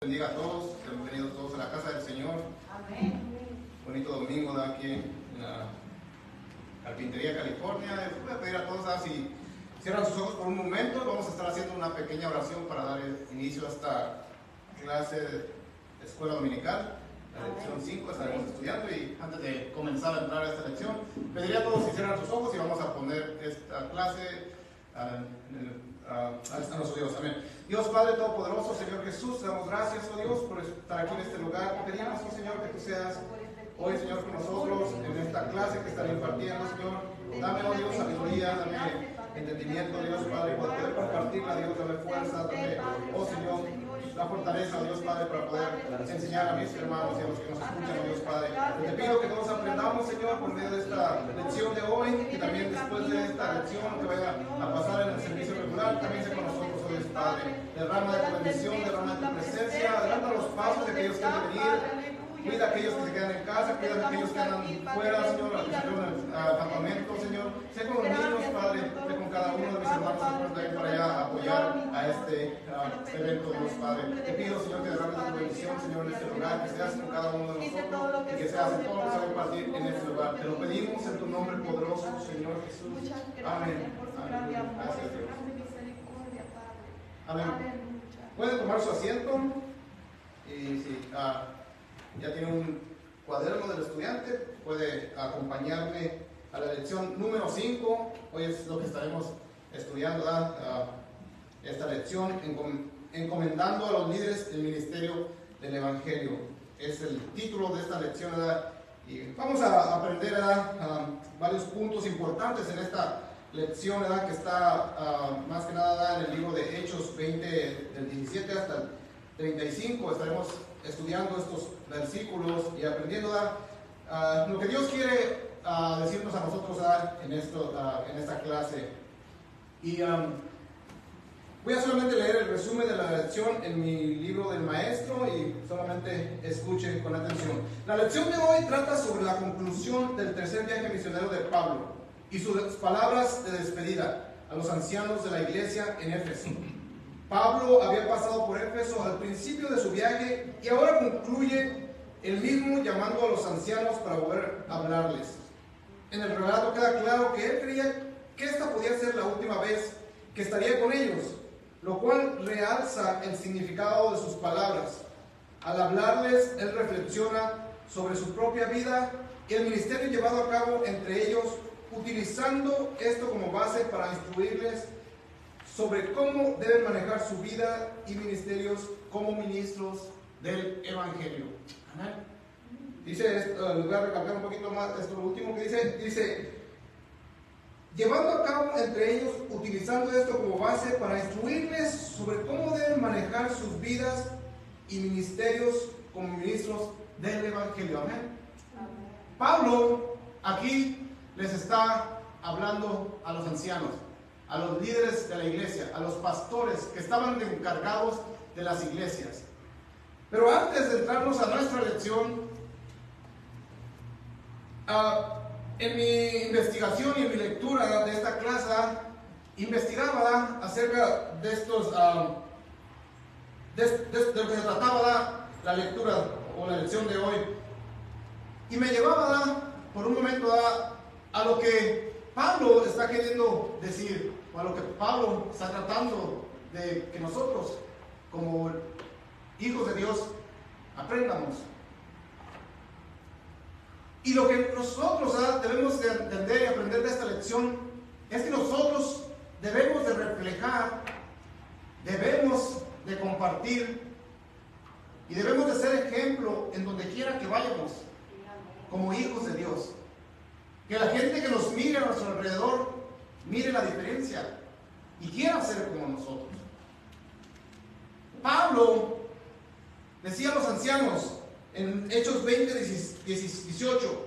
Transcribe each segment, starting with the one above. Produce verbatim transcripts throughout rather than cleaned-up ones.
Bendiga a todos, bienvenidos todos a la casa del Señor. Amén. Bonito domingo de aquí en la Carpintería, California. Les voy a pedir a todos, ¿sabes? Si cierran sus ojos por un momento, vamos a estar haciendo una pequeña oración para dar inicio a esta clase de escuela dominical. La lección cinco estaremos estudiando, y antes de comenzar a entrar a esta lección, pediría a todos que cierran sus ojos y vamos a poner esta clase a, a, a nuestro Dios. Amén. Dios Padre Todopoderoso, Señor Jesús, te damos gracias, oh Dios, por estar aquí en este lugar. Te pedimos, oh Señor, que tú seas hoy, Señor, con nosotros en esta clase que estaré impartiendo, Señor. Dame, oh Dios, sabiduría, dame entendimiento, Dios Padre, para poder compartirla, Dios, dame fuerza, dame, oh Señor, la fortaleza, Dios Padre, para poder enseñar a mis hermanos y a los que nos escuchan, oh Dios Padre. Te pido que todos aprendamos, Señor, por medio de esta lección de hoy, y también después de esta lección que vaya a pasar en el servicio regular, también sea con nosotros, oh Dios Padre. Derrama de tu bendición, derrama de tu presencia, adelanta los pasos de aquellos que han de venir. Cuida a aquellos que se quedan en casa, cuida a aquellos que andan fuera, Señor, a los que se quedan en el campamento, Señor. Sé con los niños, Padre, sé con cada uno de mis hermanos que pueden para allá a apoyar a este uh, evento, Dios Padre. Te pido, Señor, que derrames tu bendición, Señor, en este lugar, que seas con cada uno de nosotros y que seas en todo lo que se va a impartir en este lugar. Te lo pedimos en tu nombre poderoso, Señor Jesús. Amén. Amén. Gracias, Dios. Amén. Pueden tomar su asiento. Y si uh, ya tiene un cuaderno del estudiante, puede acompañarme a la lección número cinco. Hoy es lo que estaremos estudiando, uh, esta lección, encom encomendando a los líderes el ministerio del Evangelio. Es el título de esta lección, ¿verdad? Y vamos a aprender, ¿verdad? Uh, varios puntos importantes en esta lección, ¿verdad? Que está uh, más que nada, ¿verdad?, en el libro de Hechos veinte, del diecisiete hasta el treinta y cinco. Estaremos estudiando estos versículos y aprendiendo uh, lo que Dios quiere uh, decirnos a nosotros uh, en, esto, uh, en esta clase. Y um, voy a solamente leer el resumen de la lección en mi libro del maestro, y solamente escuchen con atención. La lección de hoy trata sobre la conclusión del tercer viaje misionero de Pablo y sus palabras de despedida a los ancianos de la iglesia en Éfeso. Pablo había pasado por Éfeso al principio de su viaje y ahora concluye el mismo llamando a los ancianos para volver a hablarles. En el relato queda claro que él creía que esta podía ser la última vez que estaría con ellos, lo cual realza el significado de sus palabras. Al hablarles, él reflexiona sobre su propia vida y el ministerio llevado a cabo entre ellos, utilizando esto como base para instruirles sobre cómo deben manejar su vida y ministerios como ministros del Evangelio. Amén. Dice, esto, les voy a recalcar un poquito más esto, lo último que dice, dice, llevando a cabo entre ellos, utilizando esto como base para instruirles sobre cómo deben manejar sus vidas y ministerios como ministros del Evangelio. Amén. Amén. Pablo aquí les está hablando a los ancianos, a los líderes de la iglesia, a los pastores que estaban encargados de las iglesias. Pero antes de entrarnos a nuestra lección, uh, en mi investigación y en mi lectura de esta clase, investigaba acerca de estos, uh, de, de, de lo que se trataba la lectura o la lección de hoy, y me llevaba por un momento a, a lo que Pablo está queriendo decir, o a lo que Pablo está tratando de que nosotros, como hijos de Dios, aprendamos. Y lo que nosotros ¿verdad? debemos de entender y aprender de esta lección es que nosotros debemos de reflejar, debemos de compartir y debemos de ser ejemplo en donde quiera que vayamos, como hijos de Dios. Que la gente que nos mire a nuestro alrededor mire la diferencia y quiera ser como nosotros. Pablo decía a los ancianos en Hechos veinte, dieciocho,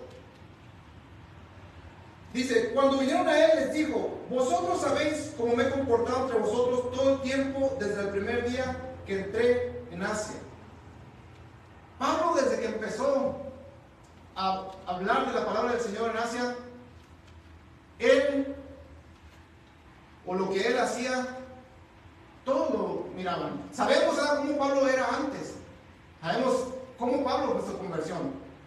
dice, cuando vinieron a él les dijo, vosotros sabéis cómo me he comportado entre vosotros todo el tiempo desde el primer día que entré en Asia. Pablo, desde que empezó a hablar de la palabra del Señor en Asia, él, o lo que él hacía, todo lo miraban. Sabemos ¿verdad? cómo Pablo era antes.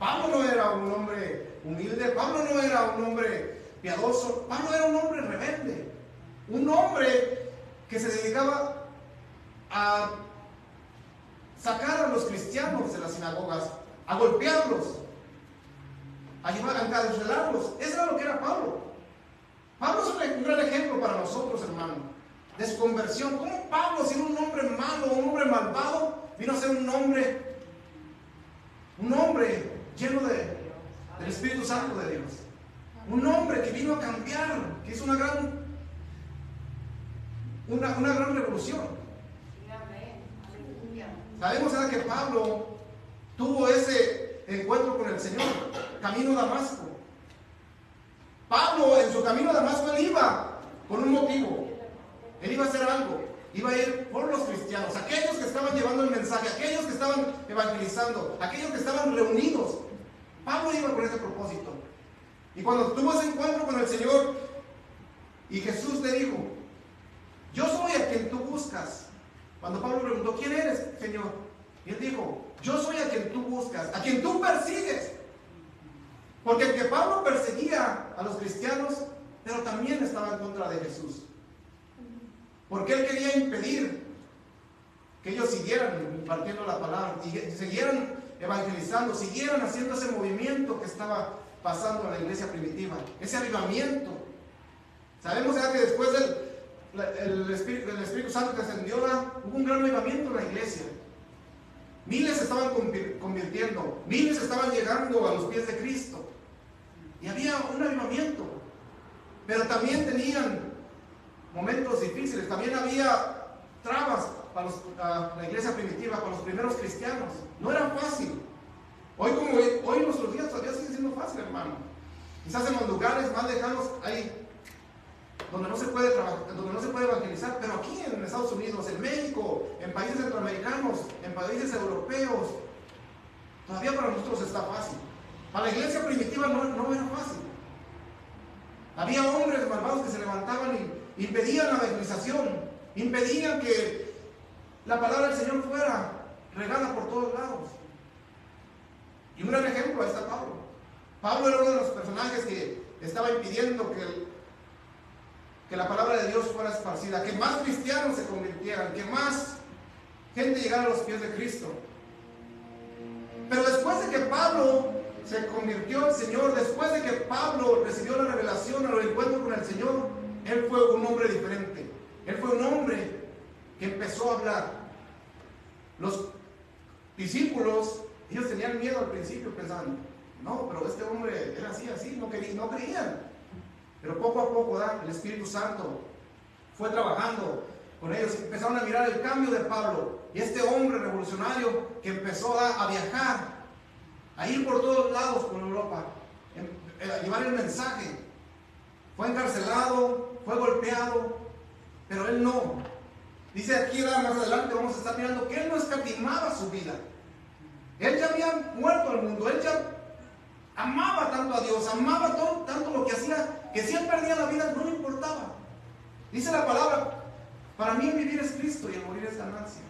Pablo no era un hombre humilde, Pablo no era un hombre piadoso, Pablo era un hombre rebelde, un hombre que se dedicaba a sacar a los cristianos de las sinagogas, a golpearlos, a llevar a encarcelarlos. Eso era lo que era Pablo. Pablo es un gran ejemplo para nosotros, hermano, de su conversión. ¿Cómo Pablo, siendo un hombre malo, un hombre malvado, vino a ser un hombre, un hombre lleno de, del Espíritu Santo de Dios? Un hombre que vino a cambiar, que hizo una gran, una, una gran revolución. Sabemos ahora que Pablo tuvo ese encuentro con el Señor, camino a Damasco. Pablo en su camino a Damasco, él iba con un motivo. Él iba a hacer algo. Iba a ir por los cristianos, aquellos que estaban llevando el mensaje, aquellos que estaban evangelizando, aquellos que estaban reunidos. Pablo iba con ese propósito. Y cuando tuvo ese encuentro con el Señor, y Jesús le dijo: yo soy a quien tú buscas. Cuando Pablo preguntó: ¿quién eres, Señor? Y él dijo: yo soy a quien tú buscas, a quien tú persigues. Porque el que Pablo perseguía a los cristianos, pero también estaba en contra de Jesús. Porque él quería impedir que ellos siguieran impartiendo la palabra, siguieran evangelizando, siguieran haciendo ese movimiento que estaba pasando en la iglesia primitiva, ese avivamiento. Sabemos ya que después del el Espíritu, el Espíritu Santo que descendió, hubo un gran avivamiento en la iglesia. Miles se estaban convirtiendo, miles estaban llegando a los pies de Cristo. Y había un avivamiento. Pero también tenían momentos difíciles, también había trabas para los, uh, la iglesia primitiva, para los primeros cristianos. No era fácil. Hoy, como hoy, hoy en nuestros días todavía sigue siendo fácil, hermano. Quizás en los lugares más lejanos hay donde no se puede trabajar, donde no se puede evangelizar, pero aquí en Estados Unidos, en México, en países centroamericanos, en países europeos, todavía para nosotros está fácil. Para la iglesia primitiva no, no era fácil. Había hombres malvados que se levantaban y impedían la evangelización, impedían que la palabra del Señor fuera regada por todos lados. Y un gran ejemplo, ahí está Pablo. Pablo era uno de los personajes que estaba impidiendo que el que la palabra de Dios fuera esparcida, que más cristianos se convirtieran, que más gente llegara a los pies de Cristo. Pero después de que Pablo se convirtió al Señor, después de que Pablo recibió la revelación al encuentro con el Señor, él fue un hombre diferente. Él fue un hombre que empezó a hablar. Los discípulos, ellos tenían miedo al principio, pensaban: no, pero este hombre era así, así, no, querían, no creían. Pero poco a poco, ¿da? El Espíritu Santo fue trabajando con ellos. Empezaron a mirar el cambio de Pablo. Y este hombre revolucionario que empezó ¿da? a viajar, a ir por todos lados por Europa, a llevar el mensaje. Fue encarcelado, fue golpeado, pero él no. Dice aquí ¿da? más adelante, vamos a estar mirando que él no escatimaba su vida. Él ya había muerto al mundo, él ya amaba tanto a Dios, amaba todo, tanto lo que hacía, que si él perdía la vida no le importaba. Dice la palabra: para mí el vivir es Cristo y el morir es ganancia.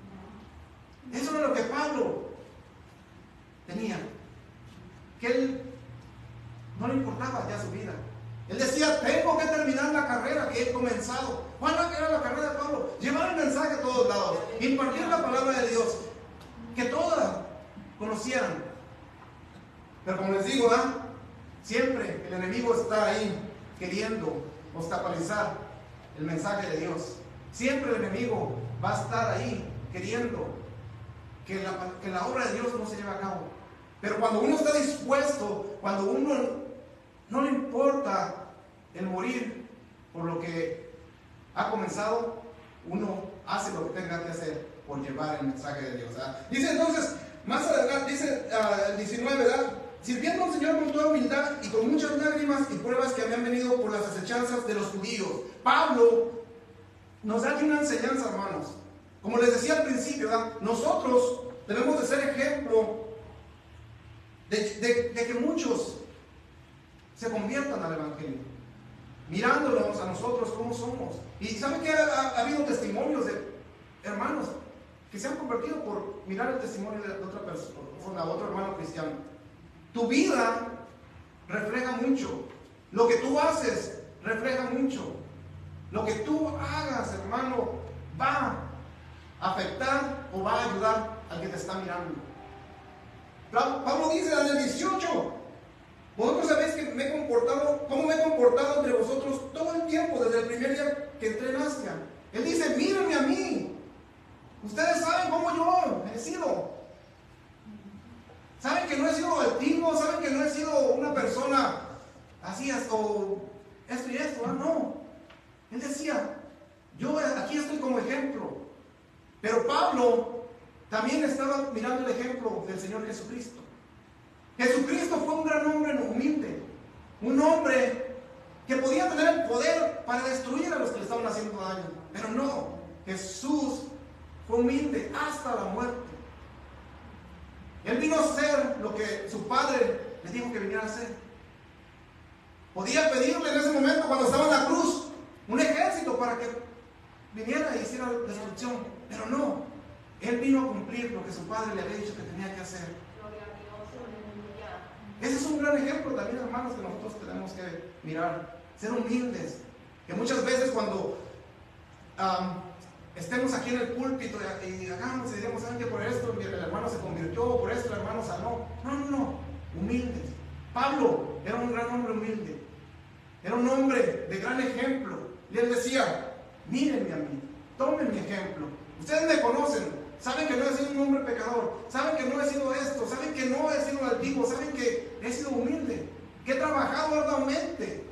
Eso era lo que Pablo tenía, que él no le importaba ya su vida. Él decía: tengo que terminar la carrera que he comenzado. ¿Cuál era la carrera de Pablo? Llevar el mensaje a todos lados, impartir la palabra de Dios, que todas conocieran. Pero como les digo, ¿eh? siempre el enemigo está ahí queriendo obstaculizar el mensaje de Dios. Siempre el enemigo va a estar ahí queriendo que la, que la obra de Dios no se lleve a cabo. Pero cuando uno está dispuesto, cuando uno no le importa el morir por lo que ha comenzado, uno hace lo que tenga que hacer por llevar el mensaje de Dios. ¿verdad? Dice entonces, más adelante, dice uh, el diecinueve, ¿verdad? Sirviendo al Señor con toda humildad y con muchas lágrimas y pruebas que habían venido por las acechanzas de los judíos. Pablo nos da aquí una enseñanza, hermanos. Como les decía al principio, ¿verdad? Nosotros debemos de ser ejemplo de, de, de que muchos se conviertan al Evangelio, mirándonos a nosotros como somos. Y ¿saben que ha, ha, ha habido testimonios de hermanos que se han convertido por mirar el testimonio de otra persona, otro hermano cristiano? Tu vida refleja mucho. Lo que tú haces refleja mucho. Lo que tú hagas, hermano, va a afectar o va a ayudar al que te está mirando. Pablo dice en el dieciocho, vosotros sabéis que me he comportado, cómo me he comportado entre vosotros todo el tiempo, desde el primer día que entré en Asia. Él dice, mírenme a mí. Ustedes saben cómo yo he sido. Saben que no he sido altivo, saben que no he sido una persona así, o esto y esto, ¿no? no. Él decía, yo aquí estoy como ejemplo. Pero Pablo también estaba mirando el ejemplo del Señor Jesucristo. Jesucristo fue un gran hombre humilde, un hombre que podía tener el poder para destruir a los que le estaban haciendo daño, pero no, Jesús fue humilde hasta la muerte. Él vino a hacer lo que su padre le dijo que viniera a hacer. Podía pedirle en ese momento, cuando estaba en la cruz, un ejército para que viniera y hiciera destrucción, pero no. Él vino a cumplir lo que su padre le había dicho que tenía que hacer. Ese es un gran ejemplo también, hermanos, que nosotros tenemos que mirar. Ser humildes. Que muchas veces cuando um, estemos aquí en el púlpito y, y hagamos y digamos, ¿saben que por esto el hermano se convirtió, por esto el hermano sanó? No, no, no. Humildes. Pablo era un gran hombre humilde. Era un hombre de gran ejemplo. Y él decía, mírenme a mí, tomen mi ejemplo. Ustedes me conocen. Saben que no he sido un hombre pecador, saben que no he sido esto, saben que no he sido altivo, saben que he sido humilde, que he trabajado arduamente.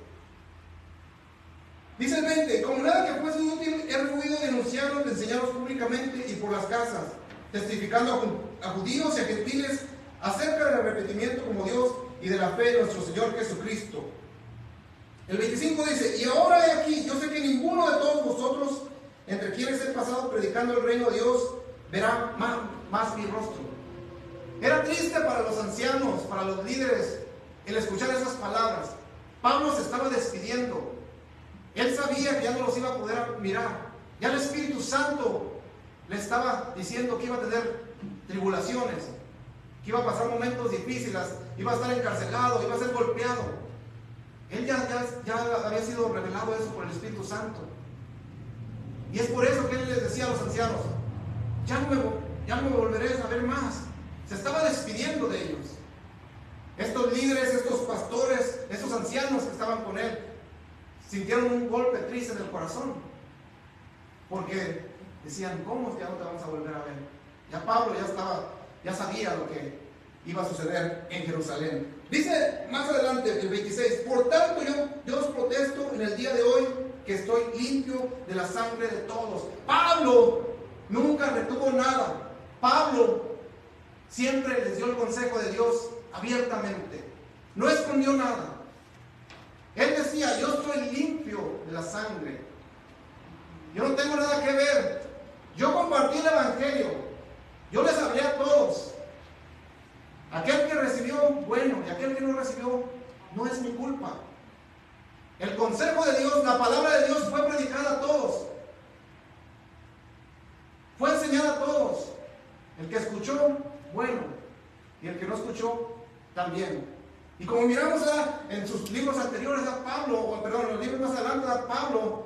Dice el veinte, como nada que fuese útil, he rehuido denunciarlos, de enseñarlos públicamente y por las casas, testificando a judíos y a gentiles acerca del arrepentimiento como Dios y de la fe de nuestro Señor Jesucristo. El veinticinco dice, y ahora he aquí, yo sé que ninguno de todos vosotros, entre quienes he pasado predicando el reino de Dios, verá más, más mi rostro. Era triste para los ancianos, para los líderes, el escuchar esas palabras. Pablo se estaba despidiendo. Él sabía que ya no los iba a poder mirar. Ya el Espíritu Santo le estaba diciendo que iba a tener tribulaciones, que iba a pasar momentos difíciles, iba a estar encarcelado, iba a ser golpeado. Él ya, ya, ya había sido revelado eso por el Espíritu Santo. Y es por eso que él les decía a los ancianos, Ya no, me, ya no me volveré a ver más. Se estaba despidiendo de ellos. Estos líderes, estos pastores, estos ancianos que estaban con él, sintieron un golpe triste en el corazón. Porque decían, ¿cómo es que ya no te vamos a volver a ver? Ya Pablo ya estaba, ya sabía lo que iba a suceder en Jerusalén. Dice más adelante, el veintiséis, por tanto yo, yo os protesto en el día de hoy que estoy limpio de la sangre de todos. Pablo nunca retuvo nada. Pablo siempre les dio el consejo de Dios abiertamente. No escondió nada. Él decía, yo estoy limpio de la sangre. Yo no tengo nada que ver. Yo compartí el evangelio. Yo les hablé a todos. Aquel que recibió, bueno, y aquel que no recibió, no es mi culpa. El consejo de Dios, la palabra de Dios fue predicada a todos. Fue enseñada a todos. El que escuchó, bueno, y el que no escuchó, también. Y como miramos a, en sus libros anteriores a Pablo, o perdón, en los libros más adelante a Pablo,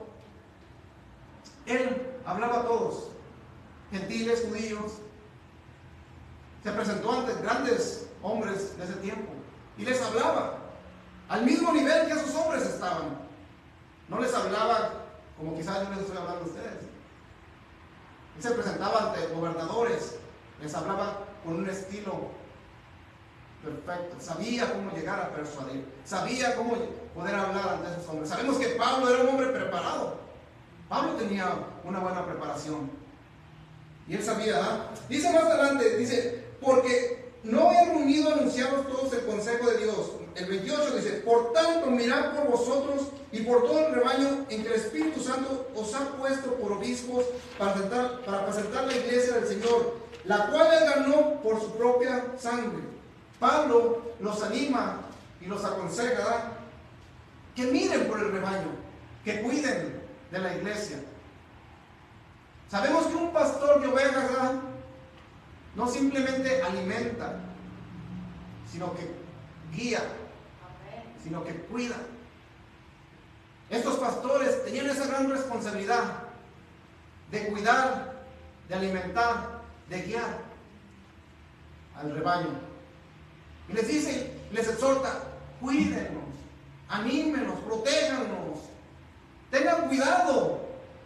él hablaba a todos, gentiles, judíos. Se presentó ante grandes hombres de ese tiempo y les hablaba al mismo nivel que esos hombres estaban. No les hablaba como quizás yo les estoy hablando a ustedes. Él se presentaba ante gobernadores, les hablaba con un estilo perfecto. Sabía cómo llegar a persuadir, sabía cómo poder hablar ante esos hombres. Sabemos que Pablo era un hombre preparado. Pablo tenía una buena preparación y él sabía, ¿eh? Dice más adelante, dice, porque no he reunido a anunciaros todos el consejo de Dios. El veintiocho dice, por tanto mirad por vosotros y por todo el rebaño en que el Espíritu Santo os ha puesto por obispos para apresentar, para apacentar la iglesia del Señor, la cual él ganó por su propia sangre. Pablo los anima y los aconseja, ¿verdad?, que miren por el rebaño, que cuiden de la iglesia. Sabemos que un pastor de ovejas, ¿verdad?, no simplemente alimenta, sino que guía, sino que cuida. Estos pastores tenían esa gran responsabilidad de cuidar, de alimentar, de guiar al rebaño. Y les dice, les exhorta, cuídenos, anímenos, protéjanos, tengan cuidado.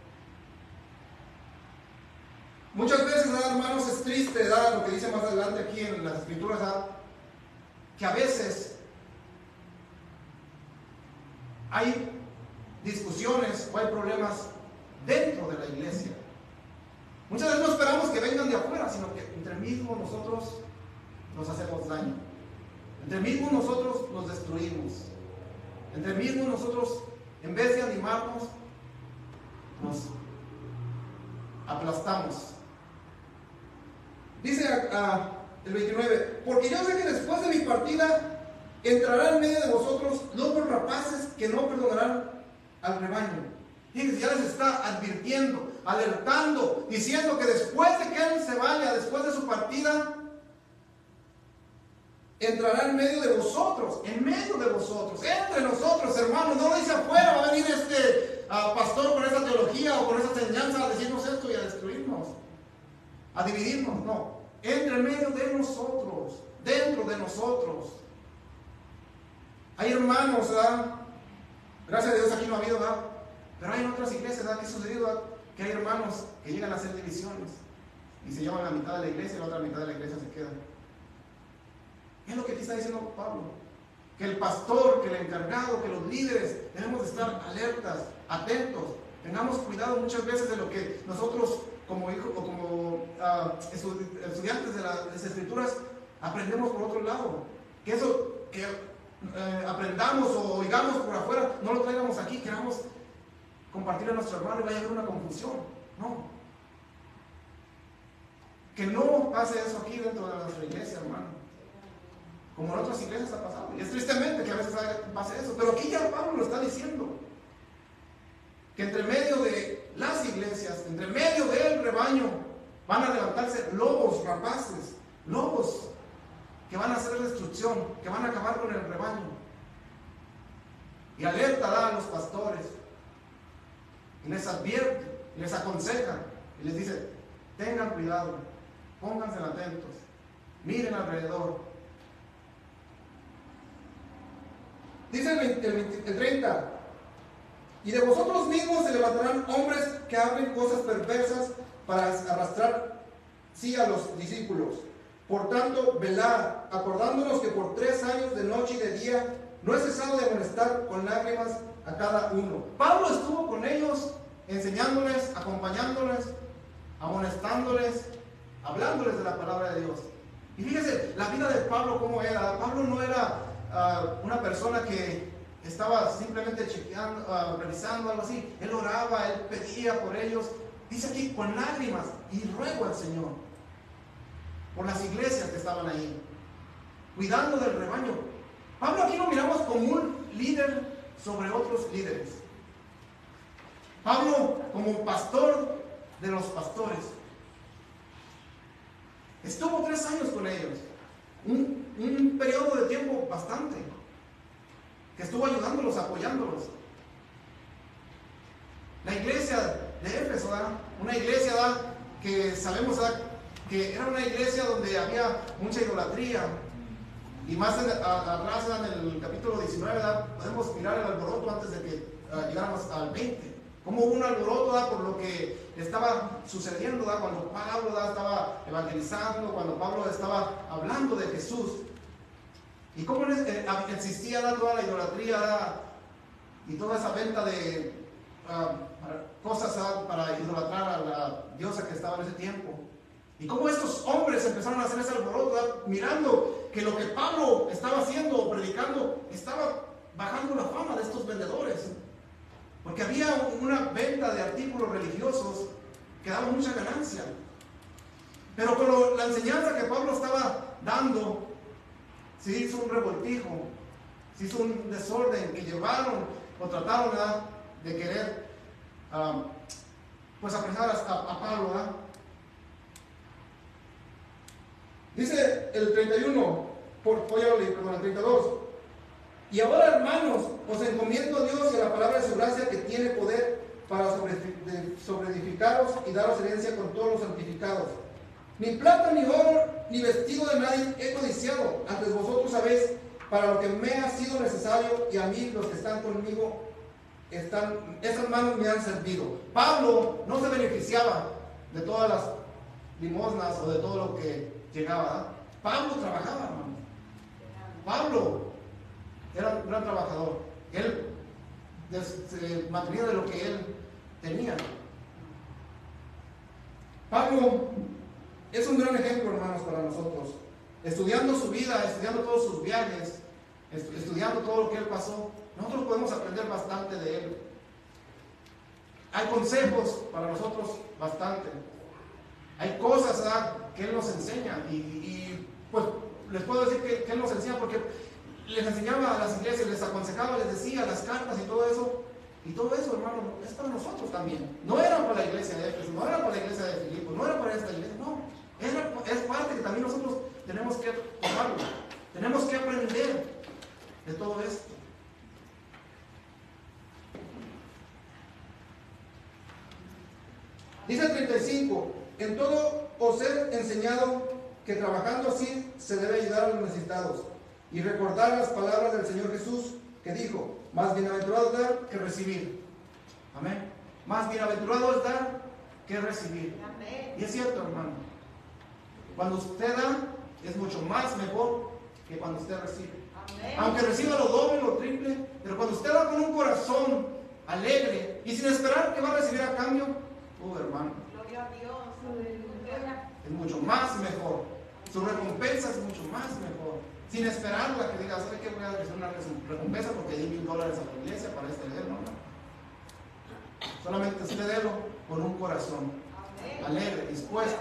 Muchas veces, ¿verdad, hermanos? Es triste, ¿verdad? Lo que dice más adelante aquí en las escrituras, ¿verdad? Que a veces hay discusiones o hay problemas dentro de la iglesia. Muchas veces no esperamos que vengan de afuera, sino que entre mismos nosotros nos hacemos daño. Entre mismos nosotros nos destruimos. Entre mismos nosotros, en vez de animarnos, nos aplastamos. Dice uh, el veintinueve, porque yo sé que después de mi partida entrará en medio de vosotros lobos rapaces que no perdonarán al rebaño. Fíjense, ya les está advirtiendo, alertando, diciendo que después de que él se vaya, después de su partida, entrará en medio de vosotros, en medio de vosotros, entre nosotros, hermanos. No dice afuera, va a venir este uh, pastor con esa teología o con esa enseñanza a decirnos esto y a destruirnos, a dividirnos. No, entre en medio de nosotros, dentro de nosotros. Hay hermanos, ¿verdad? Gracias a Dios aquí no ha habido, ¿verdad? Pero hay en otras iglesias, ¿verdad? ¿Qué ha sucedido? ¿Verdad? Que hay hermanos que llegan a hacer divisiones y se llevan la mitad de la iglesia y la otra mitad de la iglesia se queda. Es lo que aquí está diciendo Pablo, que el pastor, que el encargado, que los líderes debemos de estar alertas, atentos, tengamos cuidado muchas veces de lo que nosotros como hijos o como uh, estudiantes de, la, de las escrituras aprendemos por otro lado, que eso que eh, aprendamos o oigamos por afuera no lo traigamos aquí, queramos compartir a nuestro hermano y vaya a haber una confusión. No, que no pase eso aquí dentro de nuestra iglesia, hermano. Como en otras iglesias ha pasado. Y es tristemente que a veces pase eso. Pero aquí ya Pablo lo está diciendo. Que entre medio de las iglesias, entre medio del rebaño, van a levantarse lobos rapaces. Lobos que van a hacer destrucción, que van a acabar con el rebaño. Y alerta a los pastores. Y les advierte, y les aconseja. Y les dice, tengan cuidado, pónganse atentos, miren alrededor. Dice el, veinte, el, veinte, el treinta, y de vosotros mismos se levantarán hombres que hablen cosas perversas para arrastrar sí a los discípulos. Por tanto, velad, acordándonos que por tres años de noche y de día no he cesado de amonestar con lágrimas a cada uno. Pablo estuvo con ellos, enseñándoles, acompañándoles, amonestándoles, hablándoles de la palabra de Dios. Y fíjese, la vida de Pablo cómo era. Pablo no era Uh, una persona que estaba simplemente chequeando, uh, revisando algo así. Él oraba, él pedía por ellos. Dice aquí, con lágrimas, y ruego al Señor por las iglesias que estaban ahí, cuidando del rebaño. Pablo aquí lo miramos como un líder sobre otros líderes. Pablo como pastor de los pastores. Estuvo tres años con ellos. Un, un periodo de tiempo bastante, que estuvo ayudándolos, apoyándolos. La iglesia de Éfeso, ¿verdad? Una iglesia, ¿verdad? Que sabemos, ¿verdad? Que era una iglesia donde había mucha idolatría. Y más en, a, atrás, ¿verdad? En el capítulo diecinueve, ¿verdad? Podemos mirar el alboroto antes de que uh, llegáramos al veinte. Cómo hubo un alboroto, ¿verdad? Por lo que estaba sucediendo, ¿verdad? Cuando Pablo, ¿verdad? Estaba evangelizando, cuando Pablo estaba hablando de Jesús. Y cómo existía, ¿verdad? Toda la idolatría, ¿verdad? Y toda esa venta de uh, cosas, ¿verdad? Para idolatrar a la diosa que estaba en ese tiempo. Y cómo estos hombres empezaron a hacer ese alboroto, ¿verdad? Mirando que lo que Pablo estaba haciendo o predicando estaba bajando la fama de estos vendedores. Porque había una venta de artículos religiosos que daba mucha ganancia. Pero con lo, la enseñanza que Pablo estaba dando, se hizo un revoltijo, se hizo un desorden que llevaron o trataron, ¿verdad? De querer um, pues apresar a, a Pablo, ¿verdad? Dice el treinta y uno, por, perdón, el treinta y dos. Y ahora, hermanos, os encomiendo a Dios y a la palabra de su gracia, que tiene poder para sobreedificaros y daros herencia con todos los santificados. Ni plata, ni oro, ni vestido de nadie he codiciado. Antes vosotros sabéis para lo que me ha sido necesario, y a mí, los que están conmigo, están, esas manos me han servido. Pablo no se beneficiaba de todas las limosnas o de todo lo que llegaba. ¿eh? Pablo trabajaba, hermano. Pablo era un gran trabajador. Él se mantenía de lo que él tenía. Pablo es un gran ejemplo, hermanos, para nosotros. Estudiando su vida, estudiando todos sus viajes, estudiando todo lo que él pasó, nosotros podemos aprender bastante de él. Hay consejos para nosotros bastante. Hay cosas, ¿verdad?, que él nos enseña. Y, y pues les puedo decir que, que él nos enseña porque les enseñaba a las iglesias, les aconsejaba, les decía las cartas y todo eso. Y todo eso, hermano, es para nosotros también. No era para la iglesia de Éfeso, no era para la iglesia de Filipo, no era para esta iglesia, no. Era, es parte que también nosotros tenemos que tomarlo. Tenemos que aprender de todo esto. Dice el treinta y cinco: en todo os he enseñado que trabajando así se debe ayudar a los necesitados, y recordar las palabras del Señor Jesús, que dijo: más bienaventurado es dar que recibir. Amén. Más bienaventurado es dar que recibir. Amén. Y es cierto, hermano. Cuando usted da, es mucho más mejor que cuando usted recibe. Amén. Aunque reciba lo doble, lo triple, pero cuando usted da con un corazón alegre y sin esperar que va a recibir a cambio, oh, hermano, gloria a Dios. Es mucho más mejor. Su recompensa es mucho más mejor. Sin esperarla, que diga, ¿sabe qué? Voy a recibir una recompensa porque di mil dólares a la iglesia para este leer. No, no. Solamente usted délo con un corazón alegre, dispuesto.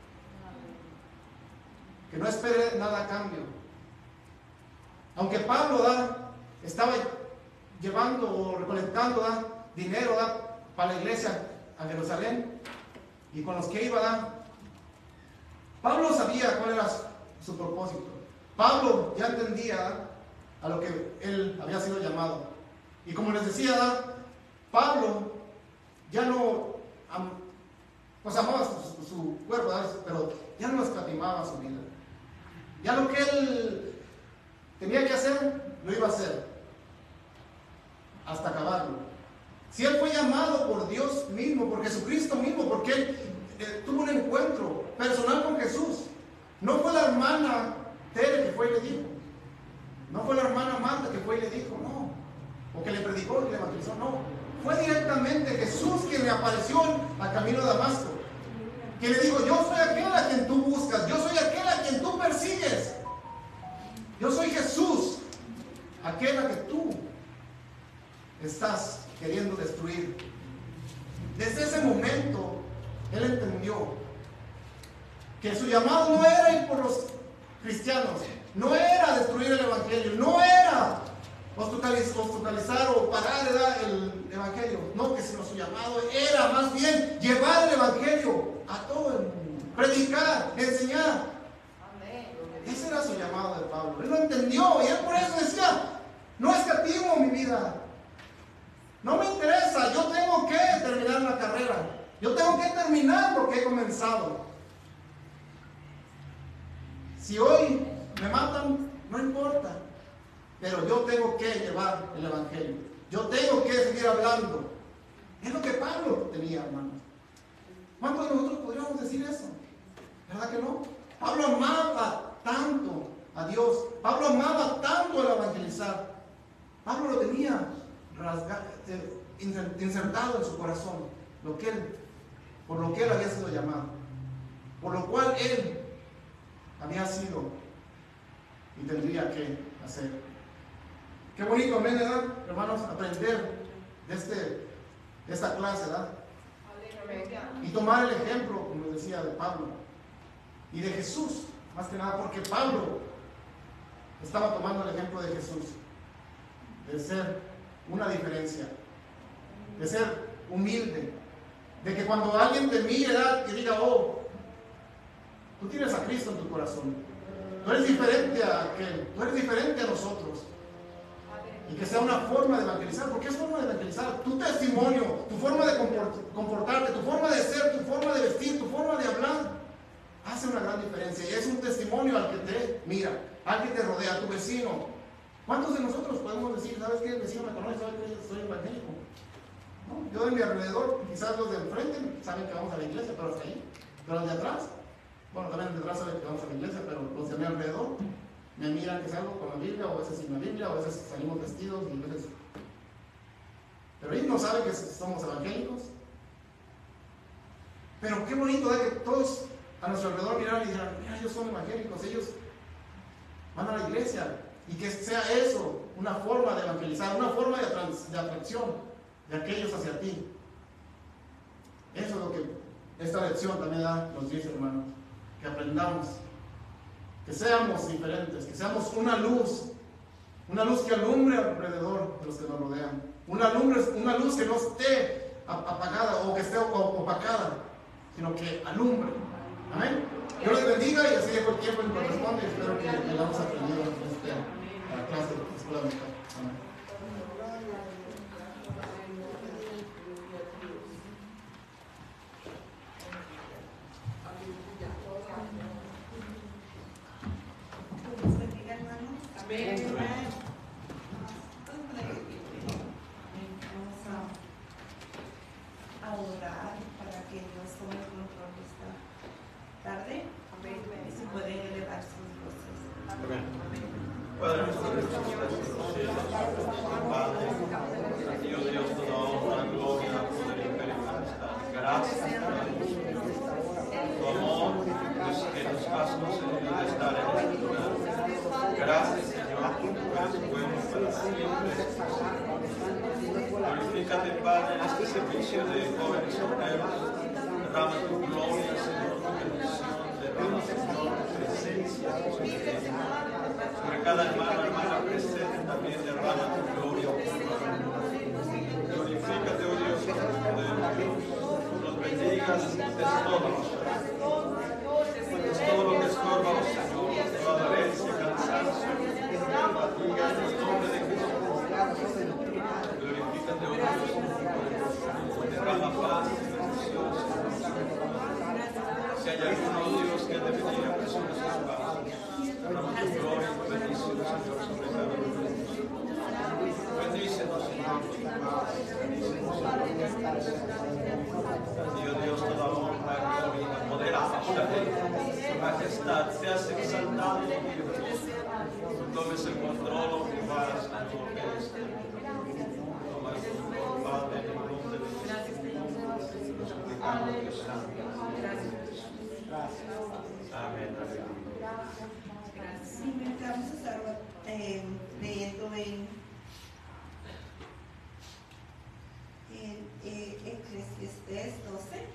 Que no espere nada a cambio. Aunque Pablo da, estaba llevando o recolectando da, dinero da, para la iglesia a Jerusalén, y con los que iba da, Pablo sabía cuál era su propósito. Pablo ya entendía a lo que él había sido llamado. Y como les decía, Pablo ya no pues amaba su, su, su cuerpo, ¿verdad?, pero ya no escatimaba su vida. Ya lo que él tenía que hacer, lo iba a hacer hasta acabarlo. Si él fue llamado por Dios mismo, por Jesucristo mismo, porque él eh, tuvo un encuentro personal con Jesús. No fue la hermana Tere que fue y le dijo, no fue la hermana Marta que fue y le dijo, no, o que le predicó y le evangelizó, no. Fue directamente Jesús quien le apareció al camino de Damasco, que le dijo: yo soy aquel a quien tú buscas, yo soy aquel a quien tú persigues, yo soy Jesús, aquel a que tú estás queriendo destruir. Desde ese momento él entendió que su llamado no era ir por los cristianos, no era destruir el evangelio, no era hospitalizar o parar el evangelio, no, que sino su llamado era más bien llevar el evangelio a todo el mundo, predicar, enseñar. Amén. Ese era su llamado de Pablo. Él lo entendió y él por eso decía: no escatimo mi vida, no me interesa, yo tengo que terminar la carrera, yo tengo que terminar lo que he comenzado. Si hoy me matan, no importa, pero yo tengo que llevar el evangelio, yo tengo que seguir hablando. Es lo que Pablo tenía, hermanos. ¿Cuántos de nosotros podríamos decir eso? ¿Verdad que no? Pablo amaba tanto a Dios, Pablo amaba tanto el evangelizar. Pablo lo tenía rasgado, insertado en su corazón, lo que él, por lo que él había sido llamado, por lo cual él había sido y tendría que hacer. Qué bonito, amén, ¿verdad, hermanos? Aprender de, este, de esta clase, ¿verdad? Y tomar el ejemplo, como les decía, de Pablo y de Jesús, más que nada, porque Pablo estaba tomando el ejemplo de Jesús, de ser una diferencia, de ser humilde, de que cuando alguien te mire, ¿verdad?, que diga: oh, tú tienes a Cristo en tu corazón, tú eres diferente a aquel, tú eres diferente a nosotros. Y que sea una forma de evangelizar. ¿Por qué es forma de evangelizar? Tu testimonio, tu forma de comportarte, tu forma de ser, tu forma de vestir, tu forma de hablar, hace una gran diferencia. Y es un testimonio al que te mira, al que te rodea, a tu vecino. ¿Cuántos de nosotros podemos decir, sabes qué, el vecino me conoce, sabe que soy evangélico? ¿No? Yo de mi alrededor, quizás los de enfrente saben que vamos a la iglesia, pero hasta ahí. Pero los de atrás, bueno, también los de atrás saben que vamos a la iglesia, pero los de mi alrededor me miran que salgo con la Biblia, o a veces sin la Biblia, o a veces salimos vestidos, y a veces... Pero ellos no saben que somos evangélicos. Pero qué bonito es que todos a nuestro alrededor miran y dirán, mira, ellos son evangélicos, ellos van a la iglesia. Y que sea eso una forma de evangelizar, una forma de, trans, de atracción de aquellos hacia ti. Eso es lo que esta lección también da, nos dice, hermanos. Que aprendamos, que seamos diferentes, que seamos una luz, una luz que alumbre alrededor de los que nos rodean. Una, lumbre, una luz que no esté apagada o que esté opacada, sino que alumbre. Amén. Dios les bendiga y así dejo el tiempo en que corresponde y espero que hayamos aprendido en esta clase de la escuela dominical. Amén. Glorifícate, Padre, en este servicio de jóvenes solteros. Derrama tu gloria, Señor, tu bendición, derrama, Señor, tu presencia sobre cada hermano, hermana presente, también derrama tu gloria. Glorifícate, oh Dios, con tu poder. Los bendigas, es todo. Es todo lo que estorba, oh Señor, toda dolencia, cansancio, fatiga, en el nombre de Cristo. Glorifícate, oh Dios, derrama paz y bendición. Si hay alguno, Dios, que debe venir a presionar sus pasos, derrama tu gloria y tu bendición, Señor, sobre cada uno de nosotros. Bendícenos, Señor, bendícenos, Señor. Dios, Dios, toda honra, gloria y poder a tu majestad, te has exaltado, Dios. Tú tomes el control, oh Jehová, Señor, de este mundo. Toma el control, Padre, en el nombre de Jesús. Nos suplicamos, Dios Santo. Amén. Sí, vamos a estar eh, leyendo en, en eh, Eclesiastés doce.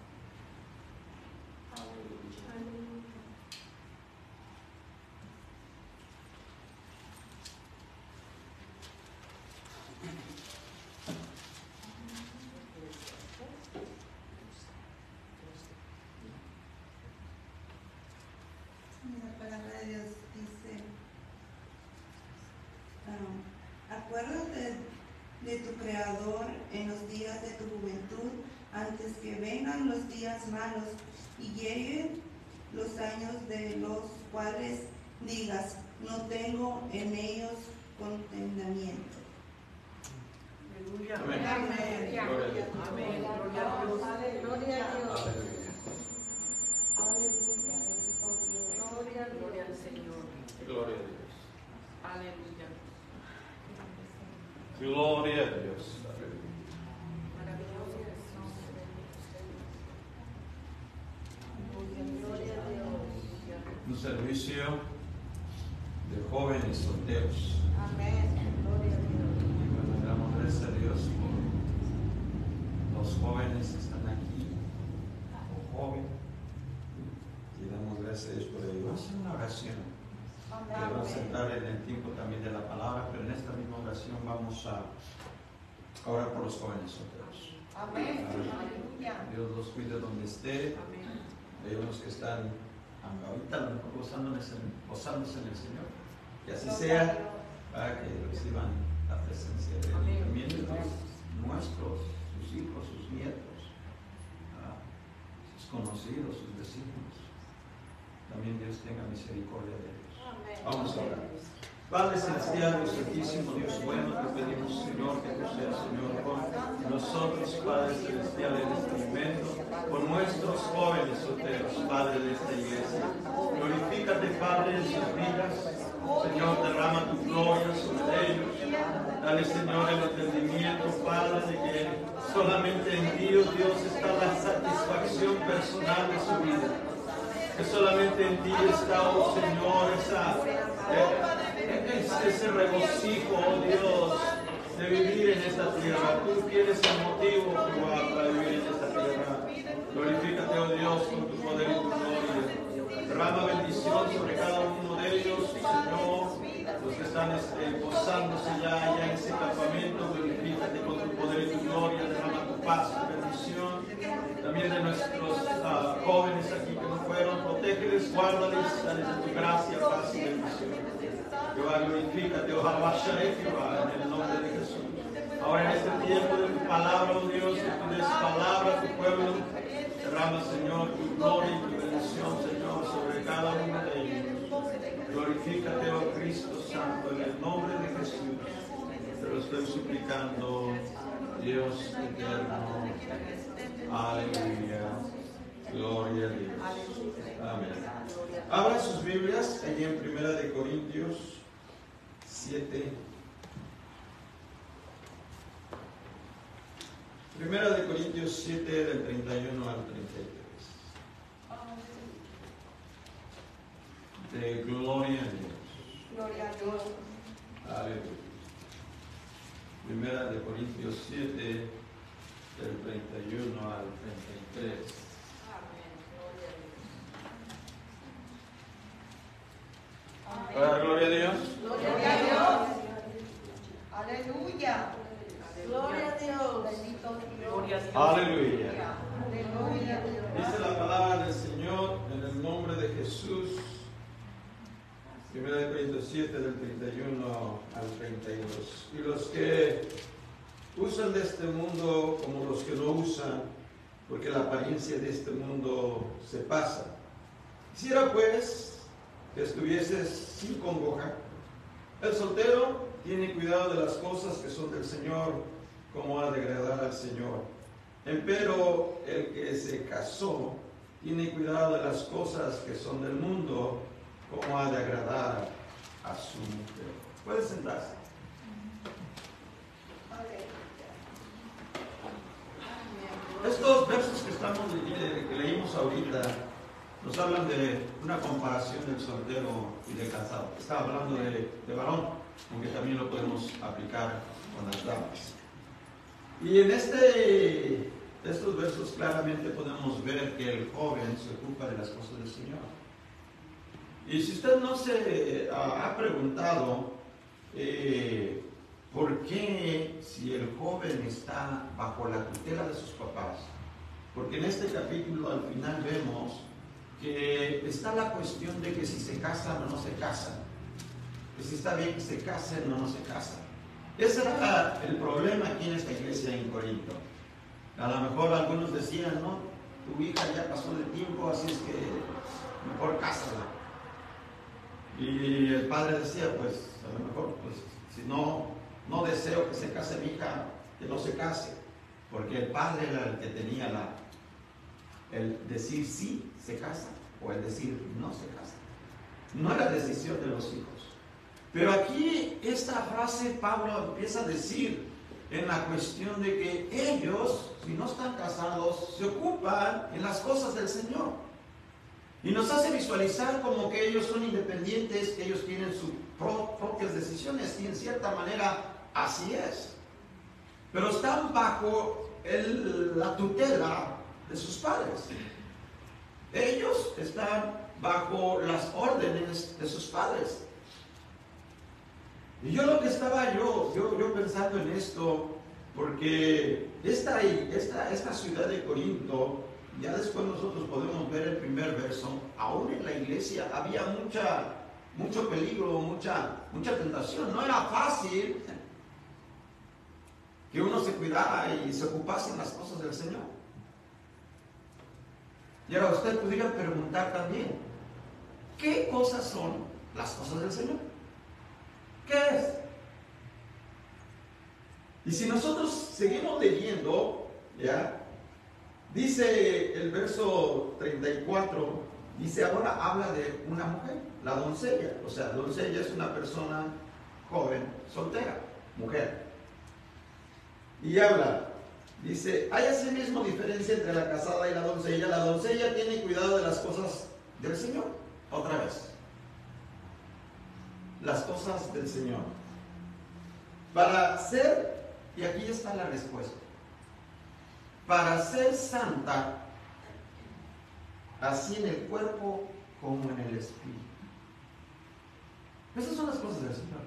La palabra de Dios dice, um, acuérdate de tu Creador en los días de tu juventud, antes que vengan los días malos y lleguen los años de los cuales digas, no tengo en ellos contentamiento. Aleluya. Amén. Amén. Gloria a Dios. Amén. Gloria a Dios. Aleluya. Gloria, gloria al Señor. Gloria a Dios. Aleluya. Gloria a Dios. Maravilloso es el nombre de Dios. Gloria a Dios. Un servicio de jóvenes solteros. Amén. Gloria a Dios. Y bueno, damos gracias a Dios por los jóvenes que están aquí, o jóvenes. Y damos gracias a Dios por ello. Vamos a hacer una oración. Que vamos a entrar en el tiempo también de la palabra, pero en esta misma oración vamos a orar por los jóvenes solteros. Amén. Dios los cuide donde esté. Hay unos que están ahorita a lo mejor gozándose, gozándose en el Señor. Que así sea, para que reciban la presencia de Él. También de los nuestros, sus hijos, sus nietos, ¿verdad? Sus conocidos, sus vecinos. También Dios tenga misericordia de ellos. Vamos a orar. Padre Celestial, Dios Santísimo, Dios bueno, te pedimos, Señor, que tú seas, Señor, con nosotros, Padre Celestial, en este momento, con nuestros jóvenes solteros, Padre de esta iglesia. Glorifícate, Padre, en sus vidas. Señor, derrama tu gloria sobre ellos. Dale, Señor, el entendimiento, Padre, de que solamente en ti, oh Dios, está la satisfacción personal de su vida. Que solamente en ti está, oh Señor, esa, eh, ese regocijo, oh Dios, de vivir en esta tierra. Tú tienes el motivo, Jehová, para vivir en esta tierra. Glorifícate, oh Dios, con tu poder y tu gloria. Derrama bendición sobre cada uno de ellos, Señor. Los que están este, gozándose ya, ya en ese campamento, glorifícate con tu poder y tu gloria. Derrama tu paz, tu bendición. También de nuestros uh, jóvenes aquí que no fueron, protégeles, guárdales, dales de tu gracia, paz y bendición. Jehová, glorifícate, ojalá Jehová, en el nombre de Jesús. Ahora en este tiempo de tu palabra, oh Dios, que tú des palabra a tu pueblo, derrama, Señor, tu gloria y tu bendición, Señor, sobre cada uno de ellos. Glorifícate, oh Cristo Santo, en el nombre de Jesús. Te lo estoy suplicando, Dios eterno. Aleluya. Gloria a Dios. Amén. Abran sus Biblias allí en Primera de Corintios siete. Primera de Corintios siete, del treinta y uno al treinta y tres. De gloria a Dios. Gloria a Dios. Aleluya. Primera de Corintios siete, del treinta y uno al treinta y tres. Amén. Gloria a Dios. Gloria a Dios. Aleluya. Gloria a Dios. Bendito Dios. Aleluya. Aleluya. Dice la palabra del Señor en el nombre de Jesús. Primera de Corintios siete, del treinta y uno al treinta y dos. Y los que usan de este mundo como los que no usan, porque la apariencia de este mundo se pasa. Quisiera pues que estuvieses sin congoja. El soltero tiene cuidado de las cosas que son del Señor, como ha de agradar al Señor. Empero el que se casó tiene cuidado de las cosas que son del mundo, como ha de agradar a su mujer. Puede sentarse. Estos versos que estamos que leímos ahorita nos hablan de una comparación del soltero y del casado. Está hablando de, de varón, aunque también lo podemos aplicar con las damas. Y en este, estos versos claramente podemos ver que el joven se ocupa de las cosas del Señor. Y si usted no se uh, ha preguntado eh, por qué, si el joven está bajo la tutela de sus papás, porque en este capítulo al final vemos que está la cuestión de que si se casan o no se casan, que si está bien que se casen o no se casan. Ese era el problema aquí en esta iglesia en Corinto. A lo mejor algunos decían, no, tu hija ya pasó de tiempo, así es que mejor cásala. Y el padre decía, pues a lo mejor, pues si no, no deseo que se case mi hija, que no se case, porque el padre era el que tenía la, el decir sí se casa o el decir no se casa. No era decisión de los hijos. Pero aquí esta frase Pablo empieza a decir en la cuestión de que ellos, si no están casados, se ocupan en las cosas del Señor. Y nos hace visualizar como que ellos son independientes, que ellos tienen sus pro, propias decisiones, y en cierta manera así es. Pero están bajo el, la tutela de sus padres. Ellos están bajo las órdenes de sus padres. Y yo lo que estaba yo, yo, yo pensando en esto, porque esta, esta, esta ciudad de Corinto, ya después nosotros podemos ver el primer verso, aún en la iglesia había mucha, mucho peligro, mucha, mucha tentación. No era fácil que uno se cuidara y se ocupase en las cosas del Señor. Y ahora usted pudiera preguntar también, ¿qué cosas son las cosas del Señor? ¿Qué es? Y si nosotros seguimos leyendo, ¿ya? Dice el verso treinta y cuatro, dice, ahora habla de una mujer, la doncella. O sea, doncella es una persona joven, soltera, mujer. Y habla, dice, hay asimismo diferencia entre la casada y la doncella. La doncella tiene cuidado de las cosas del Señor. Otra vez. Las cosas del Señor. Para ser, y aquí está la respuesta, para ser santa, así en el cuerpo como en el espíritu. Esas son las cosas del Señor.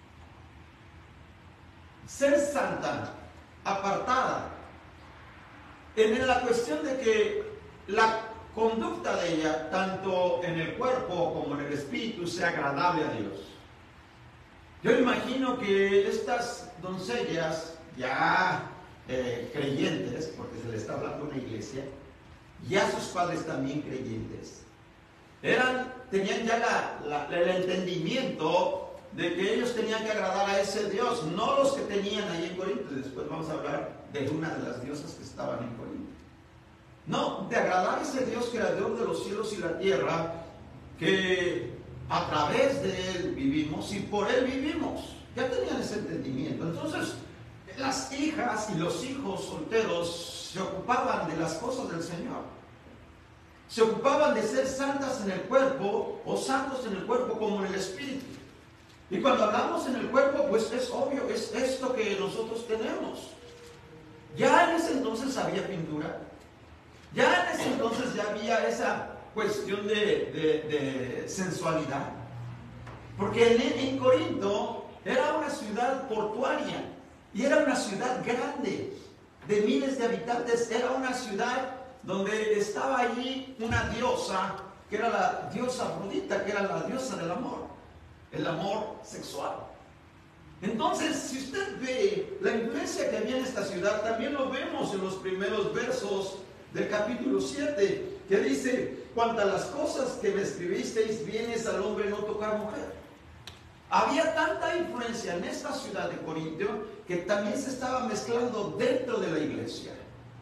Ser santa, apartada, en la cuestión de que la conducta de ella, tanto en el cuerpo como en el espíritu, sea agradable a Dios. Yo imagino que estas doncellas, ya eh, creyentes, porque se le está hablando a una iglesia, ya sus padres también creyentes, eran, tenían ya la, la, el entendimiento de que ellos tenían que agradar a ese Dios, no los que tenían ahí en Corinto. Después vamos a hablar de una de las diosas que estaban en Corinto. No, de agradar a ese Dios creador de los cielos y la tierra, que a través de Él vivimos y por Él vivimos. Ya tenían ese entendimiento. Entonces, las hijas y los hijos solteros se ocupaban de las cosas del Señor. Se ocupaban de ser santas en el cuerpo o santos en el cuerpo como en el espíritu. Y cuando hablamos en el cuerpo, pues es obvio, es esto que nosotros tenemos. Ya en ese entonces había pintura. Ya en ese entonces ya había esa cuestión de, de, de sensualidad. Porque en, en Corinto era una ciudad portuaria y era una ciudad grande, de miles de habitantes. Era una ciudad donde estaba allí una diosa, que era la diosa Afrodita, que era la diosa del amor, el amor sexual. Entonces, si usted ve la influencia que había en esta ciudad, también lo vemos en los primeros versos del capítulo siete, que dice, cuanto a las cosas que me escribisteis, vienes al hombre no tocar mujer. Había tanta influencia en esta ciudad de Corinto que también se estaba mezclando dentro de la iglesia.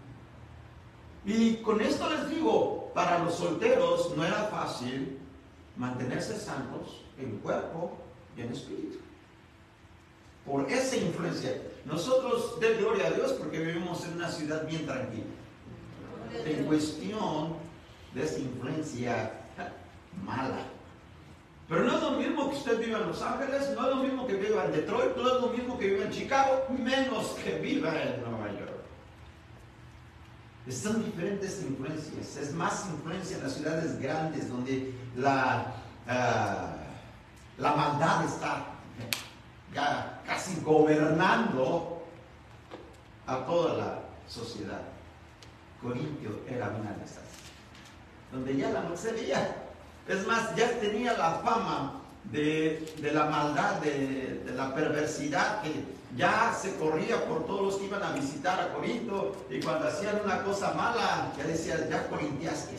Y con esto les digo, para los solteros no era fácil mantenerse santos en cuerpo y en espíritu. Por esa influencia. Nosotros, de gloria a Dios, porque vivimos en una ciudad bien tranquila. En cuestión de esa influencia mala. Pero no es lo mismo que usted viva en Los Ángeles, no es lo mismo que viva en Detroit, no es lo mismo que viva en Chicago, menos que viva en Nueva York. Son diferentes influencias. Es más influencia en las ciudades grandes, donde la, uh, la maldad está ya casi gobernando a toda la sociedad. Corintio era una de esas, donde ya la no se veía. Es más, ya tenía la fama de, de la maldad, de, de la perversidad, que ya se corría por todos los que iban a visitar a Corinto, y cuando hacían una cosa mala, ya decían, ya corintiaste.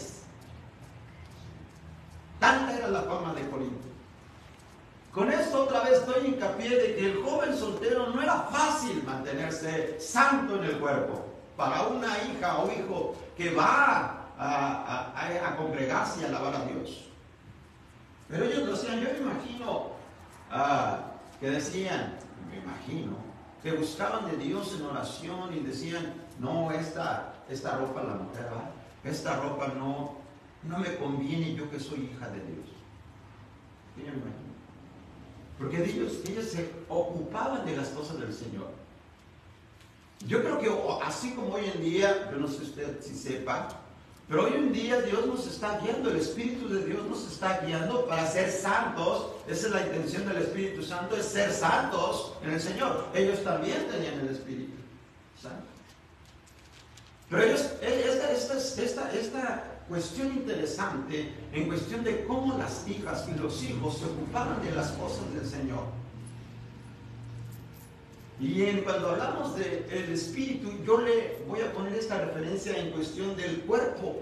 Tanta era la fama de Corinto. Con esto otra vez doy hincapié de que el joven soltero no era fácil mantenerse santo en el cuerpo. Para una hija o hijo que va a, a, a, a congregarse y a alabar a Dios. Pero ellos lo hacían. Yo me imagino uh, que decían, me imagino, que buscaban de Dios en oración y decían, no, esta, esta ropa la mujer va, esta ropa no, no me conviene yo que soy hija de Dios. Yo me imagino. Porque ellos, ellos se ocupaban de las cosas del Señor. Yo creo que así como hoy en día, yo no sé usted si sepa, pero hoy en día Dios nos está guiando, el Espíritu de Dios nos está guiando para ser santos. Esa es la intención del Espíritu Santo, es ser santos en el Señor. Ellos también tenían el Espíritu Santo. Pero ellos, esta, esta, esta, esta cuestión interesante en cuestión de cómo las hijas y los hijos se ocupaban de las cosas del Señor. Y en, cuando hablamos del espíritu, yo le voy a poner esta referencia en cuestión del cuerpo.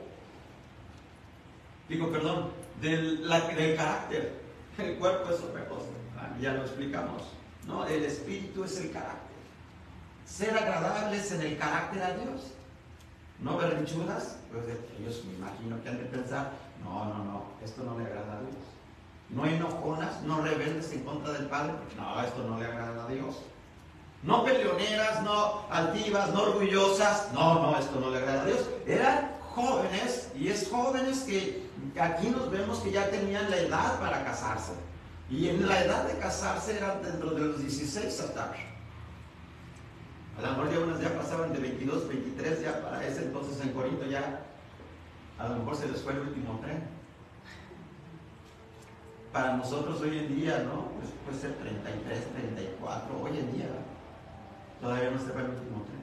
Digo, perdón, del, la, del carácter. El cuerpo es otra cosa, ya lo explicamos. No, el espíritu es el carácter. Ser agradables en el carácter a Dios. No berrinchudas, pues ellos me imagino que han de pensar, no, no, no, esto no le agrada a Dios. No enojonas, no rebeldes en contra del Padre, porque no, esto no le agrada a Dios. No peleoneras, no altivas, no orgullosas, no, no, esto no le agrada a Dios. Eran jóvenes, y es jóvenes que aquí nos vemos que ya tenían la edad para casarse. Y en la edad de casarse eran dentro de los dieciséis hasta. A lo mejor ya unas ya pasaban de veintidós, veintitrés, ya para ese entonces en Corinto ya a lo mejor se les fue el último tren. Para nosotros hoy en día, ¿no? Pues puede ser treinta y tres, treinta y cuatro, hoy en día todavía no se va el último tren.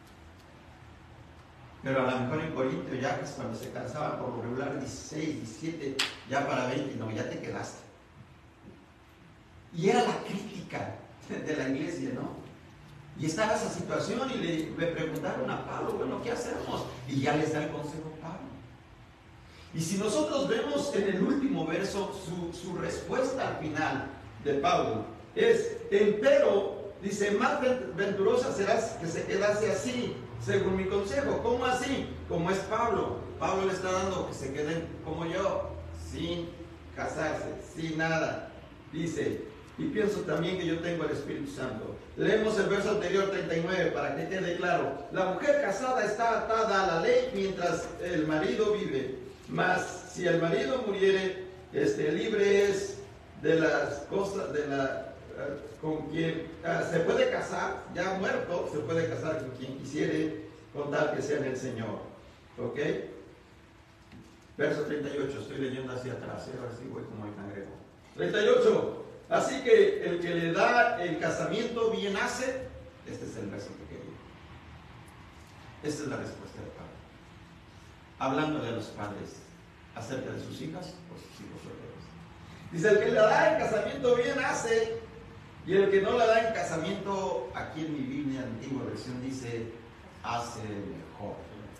Pero a lo mejor en Corinto ya pues, cuando se casaban por lo regular dieciséis, diecisiete, ya para veinte, no, ya te quedaste. Y era la crítica de la iglesia, ¿no? Y estaba esa situación y le, le preguntaron a Pablo, bueno, ¿qué hacemos? Y ya les da el consejo Pablo. Y si nosotros vemos en el último verso, su, su respuesta al final de Pablo es, empero, dice, más venturosa serás que se quedase así, según mi consejo. ¿Cómo así? Como es Pablo. Pablo le está dando que se queden como yo, sin casarse, sin nada. Dice, y pienso también que yo tengo el Espíritu Santo. Leemos el verso anterior, treinta y nueve, para que quede claro. La mujer casada está atada a la ley mientras el marido vive. Mas si el marido muriere, este, libre es de las cosas, de la, uh, con quien uh, se puede casar, ya muerto, se puede casar con quien quisiere, con tal que sea en el Señor. ¿Ok? Verso treinta y ocho, estoy leyendo hacia atrás, ¿eh? Ahora sí voy como el cangrejo. treinta y ocho. Así que el que le da el casamiento bien hace. Este es el verso que quería. Esta es la respuesta de Pablo. Hablándole a los padres acerca de sus hijas o sus hijos solteros. Dice, el que le da el casamiento bien hace, y el que no le da el casamiento, aquí en mi Biblia antigua versión dice, hace mejor.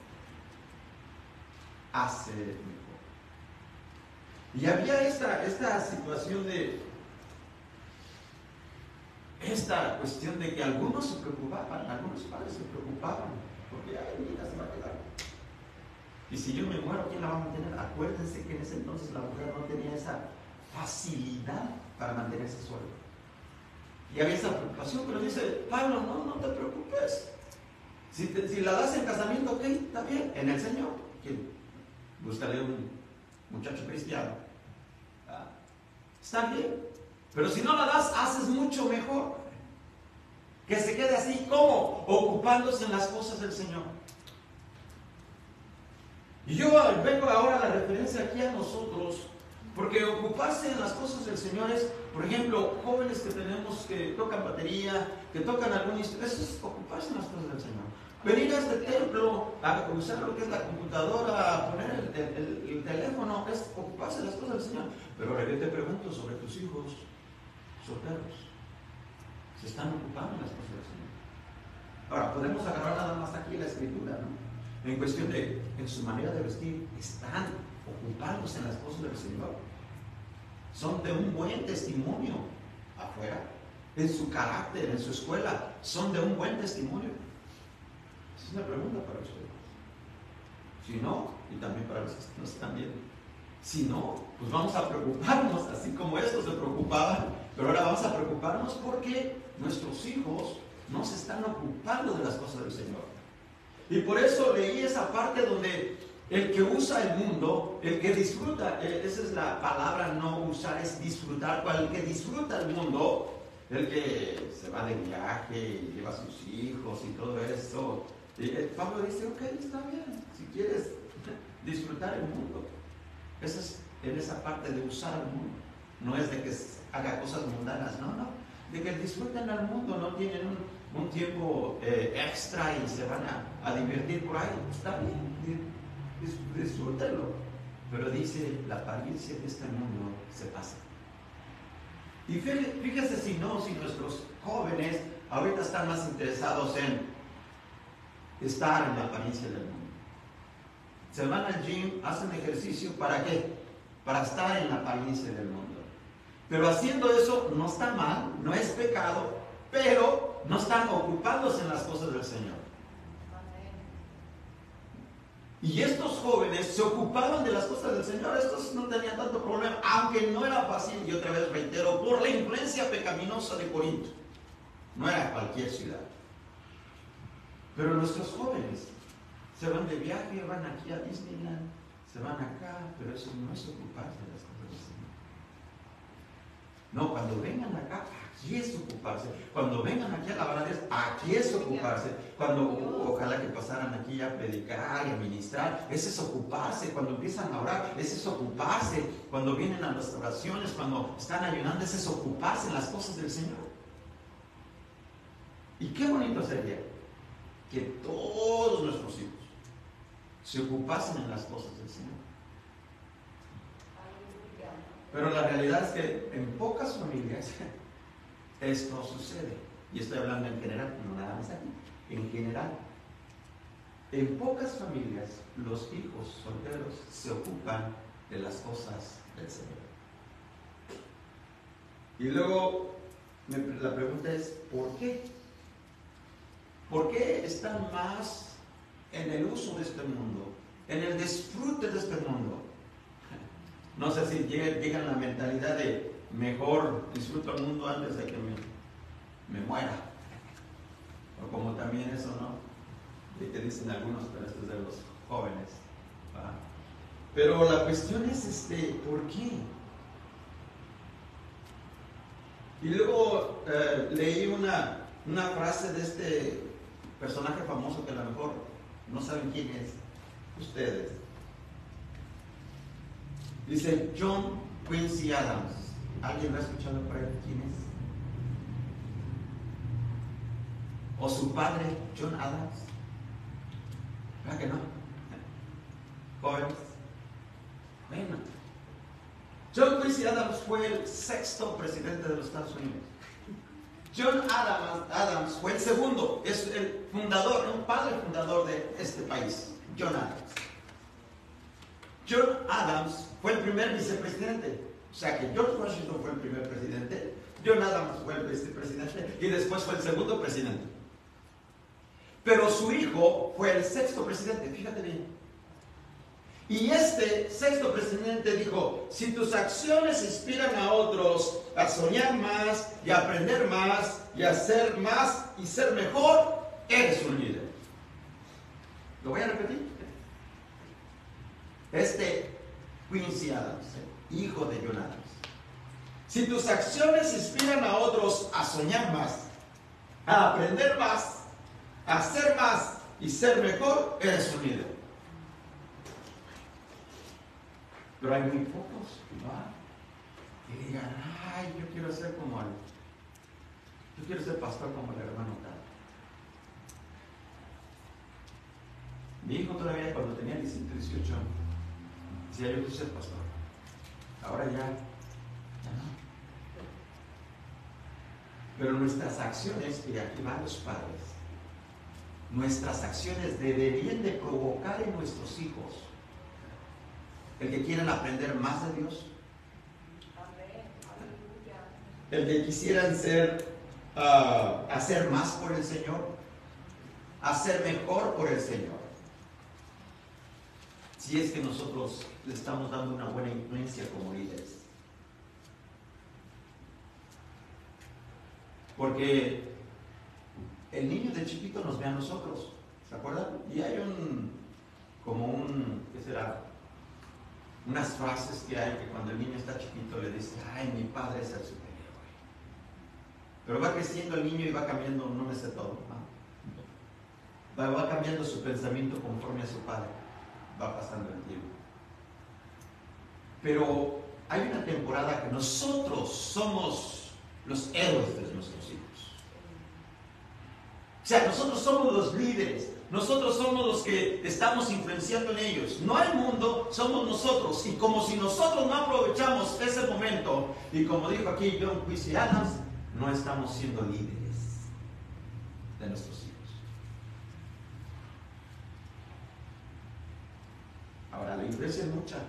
Hace mejor. Y había esta, esta situación de esta cuestión de que algunos se preocupaban, algunos padres se preocupaban, porque ay, mi hija se va a quedar. Y si yo me muero, ¿quién la va a mantener? Acuérdense que en ese entonces la mujer no tenía esa facilidad para mantenerse sola. Y había esa preocupación, pero dice Pablo, no, no te preocupes. Si, te, si la das en casamiento, ok, está bien, en el Señor. ¿Quién? Búscale un muchacho cristiano. ¿Ah? Está bien. Pero si no la das, haces mucho mejor. Que se quede así, ¿cómo? Ocupándose en las cosas del Señor. Y yo vengo ahora a la referencia aquí a nosotros, porque ocuparse en las cosas del Señor es, por ejemplo, jóvenes que tenemos que tocan batería, que tocan algún instrumento, eso es ocuparse en las cosas del Señor. Venir a este templo, a usar lo que es la computadora, a poner el, el, el, el teléfono, es ocuparse en las cosas del Señor. Pero ahora yo te pregunto sobre tus hijos solteros, se están ocupando en las cosas del Señor. Ahora, podemos agarrar nada más aquí la escritura, ¿no? En cuestión de, en su manera de vestir, están ocupándose en las cosas del Señor. Son de un buen testimonio afuera, en su carácter, en su escuela, son de un buen testimonio. Esa es una pregunta para ustedes. Si no, y también para los que nos están viendo, si no, pues vamos a preocuparnos, así como estos se preocupaban, pero ahora vamos a preocuparnos porque nuestros hijos no se están ocupando de las cosas del Señor. Y por eso leí esa parte donde el que usa el mundo, el que disfruta, esa es la palabra, no usar, es disfrutar. El que disfruta el mundo, el que se va de viaje y lleva a sus hijos y todo eso. Y Pablo dice, ok, está bien, si quieres disfrutar el mundo. Esa es en esa parte de usar el mundo. No es de que haga cosas mundanas, no, no. De que disfruten al mundo, no tienen un, un tiempo eh, extra y se van a, a divertir por ahí. Está bien, dis, disfrútenlo. Pero dice, la apariencia de este mundo se pasa. Y fíjese si no, si nuestros jóvenes ahorita están más interesados en estar en la apariencia del mundo. Se van al gym, hacen ejercicio, ¿para qué? Para estar en la apariencia del mundo. Pero haciendo eso no está mal, no es pecado, pero no están ocupándose en las cosas del Señor. Y estos jóvenes se ocupaban de las cosas del Señor. Estos no tenían tanto problema, aunque no era fácil, y otra vez reitero, por la influencia pecaminosa de Corinto. No era cualquier ciudad. Pero nuestros jóvenes se van de viaje, van aquí a Disneyland, se van acá, pero eso no es ocuparse de las cosas del Señor. No, cuando vengan acá, aquí es ocuparse. Cuando vengan aquí a la Dios, aquí es ocuparse. Cuando ojalá que pasaran aquí a predicar y a ministrar, ese es ocuparse. Cuando empiezan a orar, ese es ocuparse. Cuando vienen a las oraciones, cuando están ayunando, ese es ocuparse en las cosas del Señor. Y qué bonito sería que todos nuestros hijos se ocupasen en las cosas del Señor. Pero la realidad es que en pocas familias esto sucede. Y estoy hablando en general, no nada más aquí. En general, en pocas familias los hijos solteros se ocupan de las cosas del Señor. Y luego la pregunta es, ¿por qué? ¿Por qué están más en el uso de este mundo, en el disfrute de este mundo? No sé si llegan la mentalidad de mejor disfruto el mundo antes de que me, me muera. O como también eso, ¿no? De que dicen algunos, pero esto es de los jóvenes. ¿Va? Pero la cuestión es, este, ¿por qué? Y luego eh, leí una, una frase de este personaje famoso que a lo mejor no saben quién es, ustedes. Dice John Quincy Adams. ¿Alguien lo ha escuchado por ahí? ¿Quién es? ¿O su padre, John Adams? ¿Verdad que no? Jóvenes. Bueno. John Quincy Adams fue el sexto presidente de los Estados Unidos. John Adams, Adams fue el segundo, es el fundador, un padre fundador de este país, John Adams. John Adams fue el primer vicepresidente, o sea que George Washington fue el primer presidente, John Adams fue el vicepresidente y después fue el segundo presidente. Pero su hijo fue el sexto presidente, fíjate bien. Y este sexto presidente dijo, si tus acciones inspiran a otros a soñar más y a aprender más y a hacer más y ser mejor, eres un líder. Lo voy a repetir. Este Quincy Adams, hijo de John Adams. Si tus acciones inspiran a otros a soñar más, a aprender más, a hacer más y ser mejor, eres un líder. Pero hay muy pocos, ¿no? Que digan, ay, yo quiero ser como él. Yo quiero ser pastor como el hermano tal. Mi hijo todavía cuando tenía diecisiete, dieciocho años, decía, yo quiero ser pastor. Ahora ya, ya no. Pero nuestras acciones, y aquí van los padres, nuestras acciones deberían de provocar en nuestros hijos el que quieran aprender más de Dios, el que quisieran ser, uh, hacer más por el Señor, hacer mejor por el Señor. Si es que nosotros le estamos dando una buena influencia como líderes. Porque el niño de chiquito nos ve a nosotros, ¿se acuerdan? Y hay un, como un, ¿qué será? Unas frases que hay que cuando el niño está chiquito le dice, ay, mi padre es el superior. Pero va creciendo el niño y va cambiando, no me sé todo, ¿no? va, va cambiando su pensamiento conforme a su padre, va pasando el tiempo. Pero hay una temporada que nosotros somos los héroes de nuestros hijos. O sea, nosotros somos los líderes. Nosotros somos los que estamos influenciando en ellos. No el mundo, somos nosotros. Y como si nosotros no aprovechamos ese momento, y como dijo aquí John Quincy Adams, no estamos siendo líderes. de nuestros hijos. Ahora, la influencia es mucha,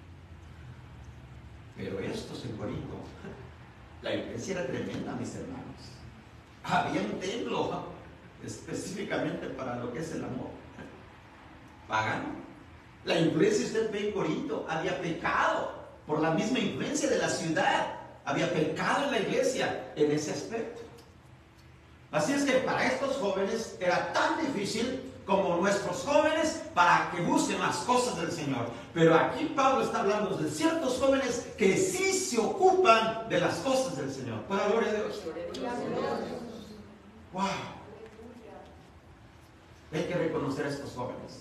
pero estos en Corinto, la influencia era tremenda, mis hermanos. Había un templo específicamente para lo que es el amor pagano. La influencia, usted ve en Corinto, había pecado por la misma influencia de la ciudad. Había pecado en la iglesia en ese aspecto. Así es que para estos jóvenes era tan difícil como nuestros jóvenes para que busquen las cosas del Señor. Pero aquí Pablo está hablando de ciertos jóvenes que sí se ocupan de las cosas del Señor. Por la gloria de Dios. Wow. Hay que reconocer a estos jóvenes.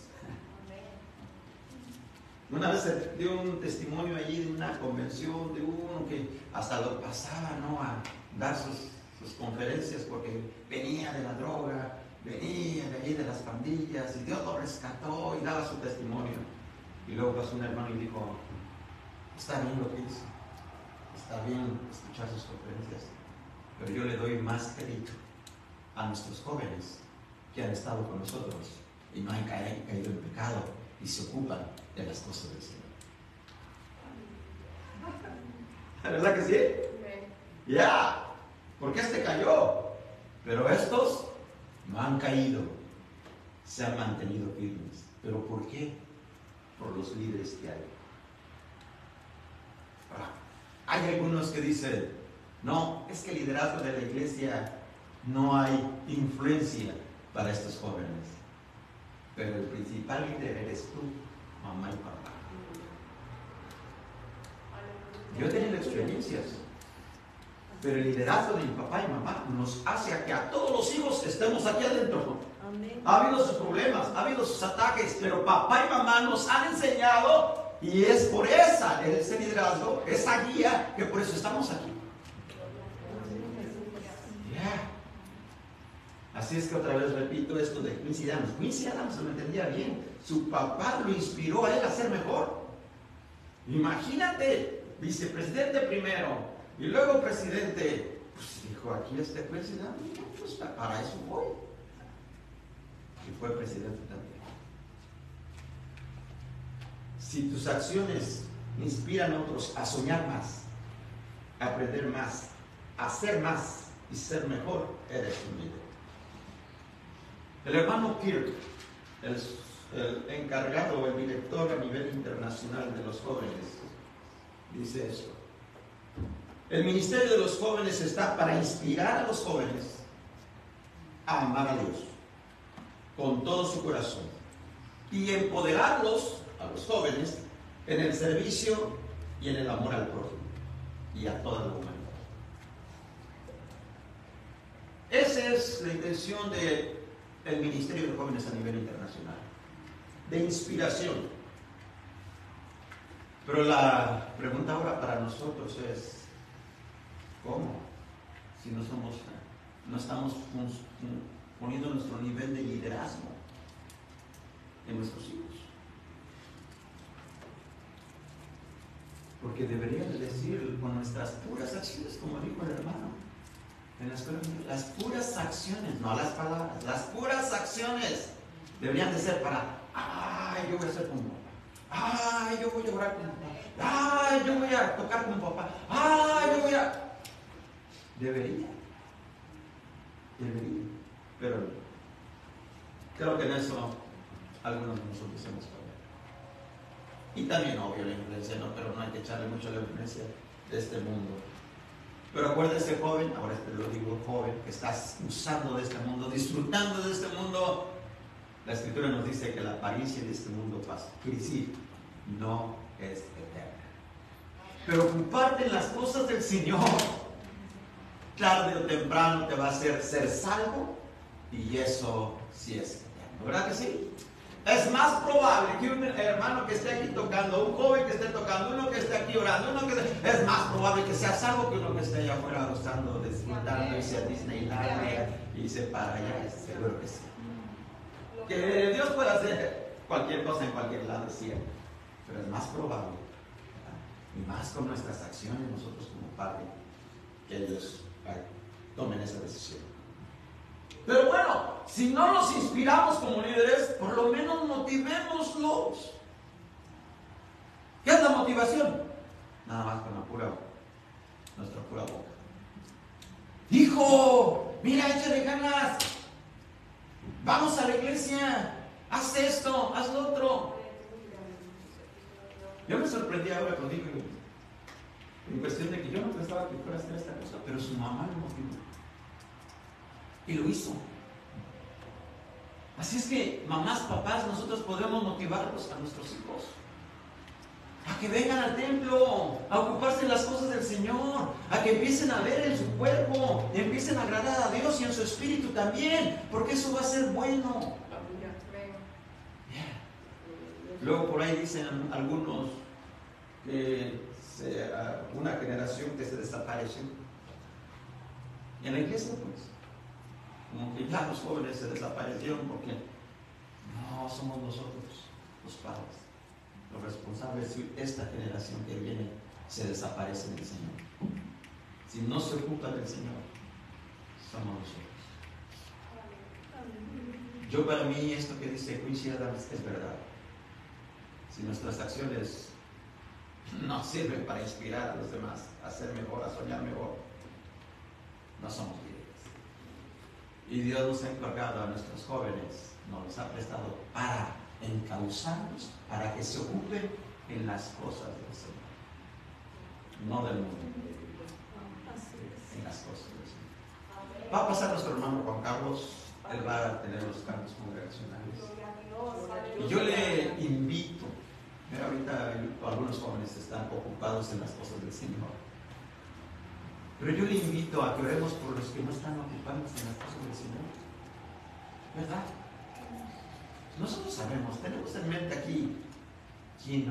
Una vez se dio un testimonio allí de una convención de uno que hasta lo pasaba, ¿no?, a dar sus, sus conferencias porque venía de la droga, venía de allí de las pandillas y Dios lo rescató y daba su testimonio. Y luego pasó un hermano y dijo: está bien lo que hizo, está bien escuchar sus conferencias, pero yo le doy más crédito a nuestros jóvenes que han estado con nosotros y no han caído en pecado y se ocupan de las cosas del Señor. ¿Verdad que sí? Ya, yeah. Porque este cayó, pero estos no han caído, se han mantenido firmes. ¿Pero por qué? Por los líderes que hay. Ahora, hay algunos que dicen: no, es que el liderazgo de la iglesia no hay influencia para estos jóvenes. Pero el principal líder eres tú, mamá y papá. Yo he tenido experiencias, pero el liderazgo de mi papá y mamá nos hace a que a todos los hijos estemos aquí adentro. Amén. Ha habido sus problemas, ha habido sus ataques, pero papá y mamá nos han enseñado, y es por esa, ese liderazgo, esa guía, que por eso estamos aquí. Yeah. Así es que otra vez repito esto de Quincy Adams. Quincy Adams lo entendía bien. Su papá lo inspiró a él a ser mejor. Imagínate, vicepresidente primero y luego presidente. Pues dijo: aquí este Quincy Adams, pues para eso voy. Y fue presidente también. Si tus acciones inspiran a otros a soñar más, a aprender más, a hacer más y ser mejor, eres un líder. El hermano Kirk, el, el encargado o el director a nivel internacional de los jóvenes, dice esto: el ministerio de los jóvenes está para inspirar a los jóvenes a amar a Dios con todo su corazón y empoderarlos, a los jóvenes, en el servicio y en el amor al prójimo y a toda la humanidad. Esa es la intención de el Ministerio de Jóvenes a nivel internacional, de inspiración. Pero la pregunta ahora para nosotros es: ¿cómo? Si no somos, no estamos poniendo nuestro nivel de liderazgo en nuestros hijos. Porque deberían de decir con nuestras puras acciones, como dijo el hermano en la escuela, las puras acciones, no las palabras, las puras acciones deberían de ser para: ay, yo voy a ser como papá, ay, yo voy a orar con papá, ay, yo voy a tocar con papá, ay, yo voy a... Debería, debería, pero creo que en eso algunos de nosotros hemos fallado. Y también, obvio, la influencia, ¿no? Pero no hay que echarle mucho a la influencia de este mundo. Pero acuérdese, joven, ahora te lo digo, joven, que estás usando de este mundo, disfrutando de este mundo. La Escritura nos dice que la apariencia de este mundo pasa. Quiere decir, no es eterna. Pero ocuparte en las cosas del Señor, tarde o temprano te va a hacer ser salvo, y eso sí es eterno. ¿Verdad que sí? Es más probable que un hermano que esté aquí tocando, un joven que esté tocando, uno que esté aquí orando, uno que esté, es más probable que sea salvo que uno que esté allá afuera gozando, disfrutando, y sea Disneylandia y se para allá. Seguro que sí. Que Dios pueda hacer cualquier cosa en cualquier lado, es cierto, pero es más probable, ¿verdad? Y más con nuestras acciones nosotros como padres, que ellos tomen esa decisión. Pero bueno, si no los inspiramos como líderes, por lo menos motivémoslos. ¿Qué es la motivación? Nada más con la pura, nuestra pura boca. Hijo, mira, échale ganas. Vamos a la iglesia. Haz esto, haz lo otro. Yo me sorprendí ahora cuando digo, en cuestión de que yo no pensaba que fuera a hacer esta cosa, pero su mamá lo motivó. Y lo hizo. Así es que, mamás, papás, nosotros podemos motivarlos a nuestros hijos a que vengan al templo, a ocuparse en las cosas del Señor, a que empiecen a ver en su cuerpo, empiecen a agradar a Dios y en su espíritu también, porque eso va a ser bueno. Luego por ahí dicen algunos que se, una generación que se desapareció. Y en la iglesia, pues, como que ya los jóvenes se desaparecieron porque no somos nosotros los padres los responsables. Si esta generación que viene se desaparece del Señor, si no se ocupa del Señor, somos nosotros. Yo, para mí, esto que dice Quincy Adams es verdad. Si nuestras acciones no sirven para inspirar a los demás a ser mejor, a soñar mejor, no somos líderes. Y Dios nos ha encargado a nuestros jóvenes, nos los ha prestado para encauzarlos, para que se ocupen en las cosas del Señor, no del mundo, en las cosas del Señor. Va a pasar nuestro hermano Juan Carlos, él va a tener los cantos congregacionales. Y yo le invito, mira, ahorita algunos jóvenes están ocupados en las cosas del Señor, pero yo le invito a que oremos por los que no están ocupados en las cosas del Señor, ¿verdad? Nosotros sabemos, tenemos en mente aquí, ¿quién no?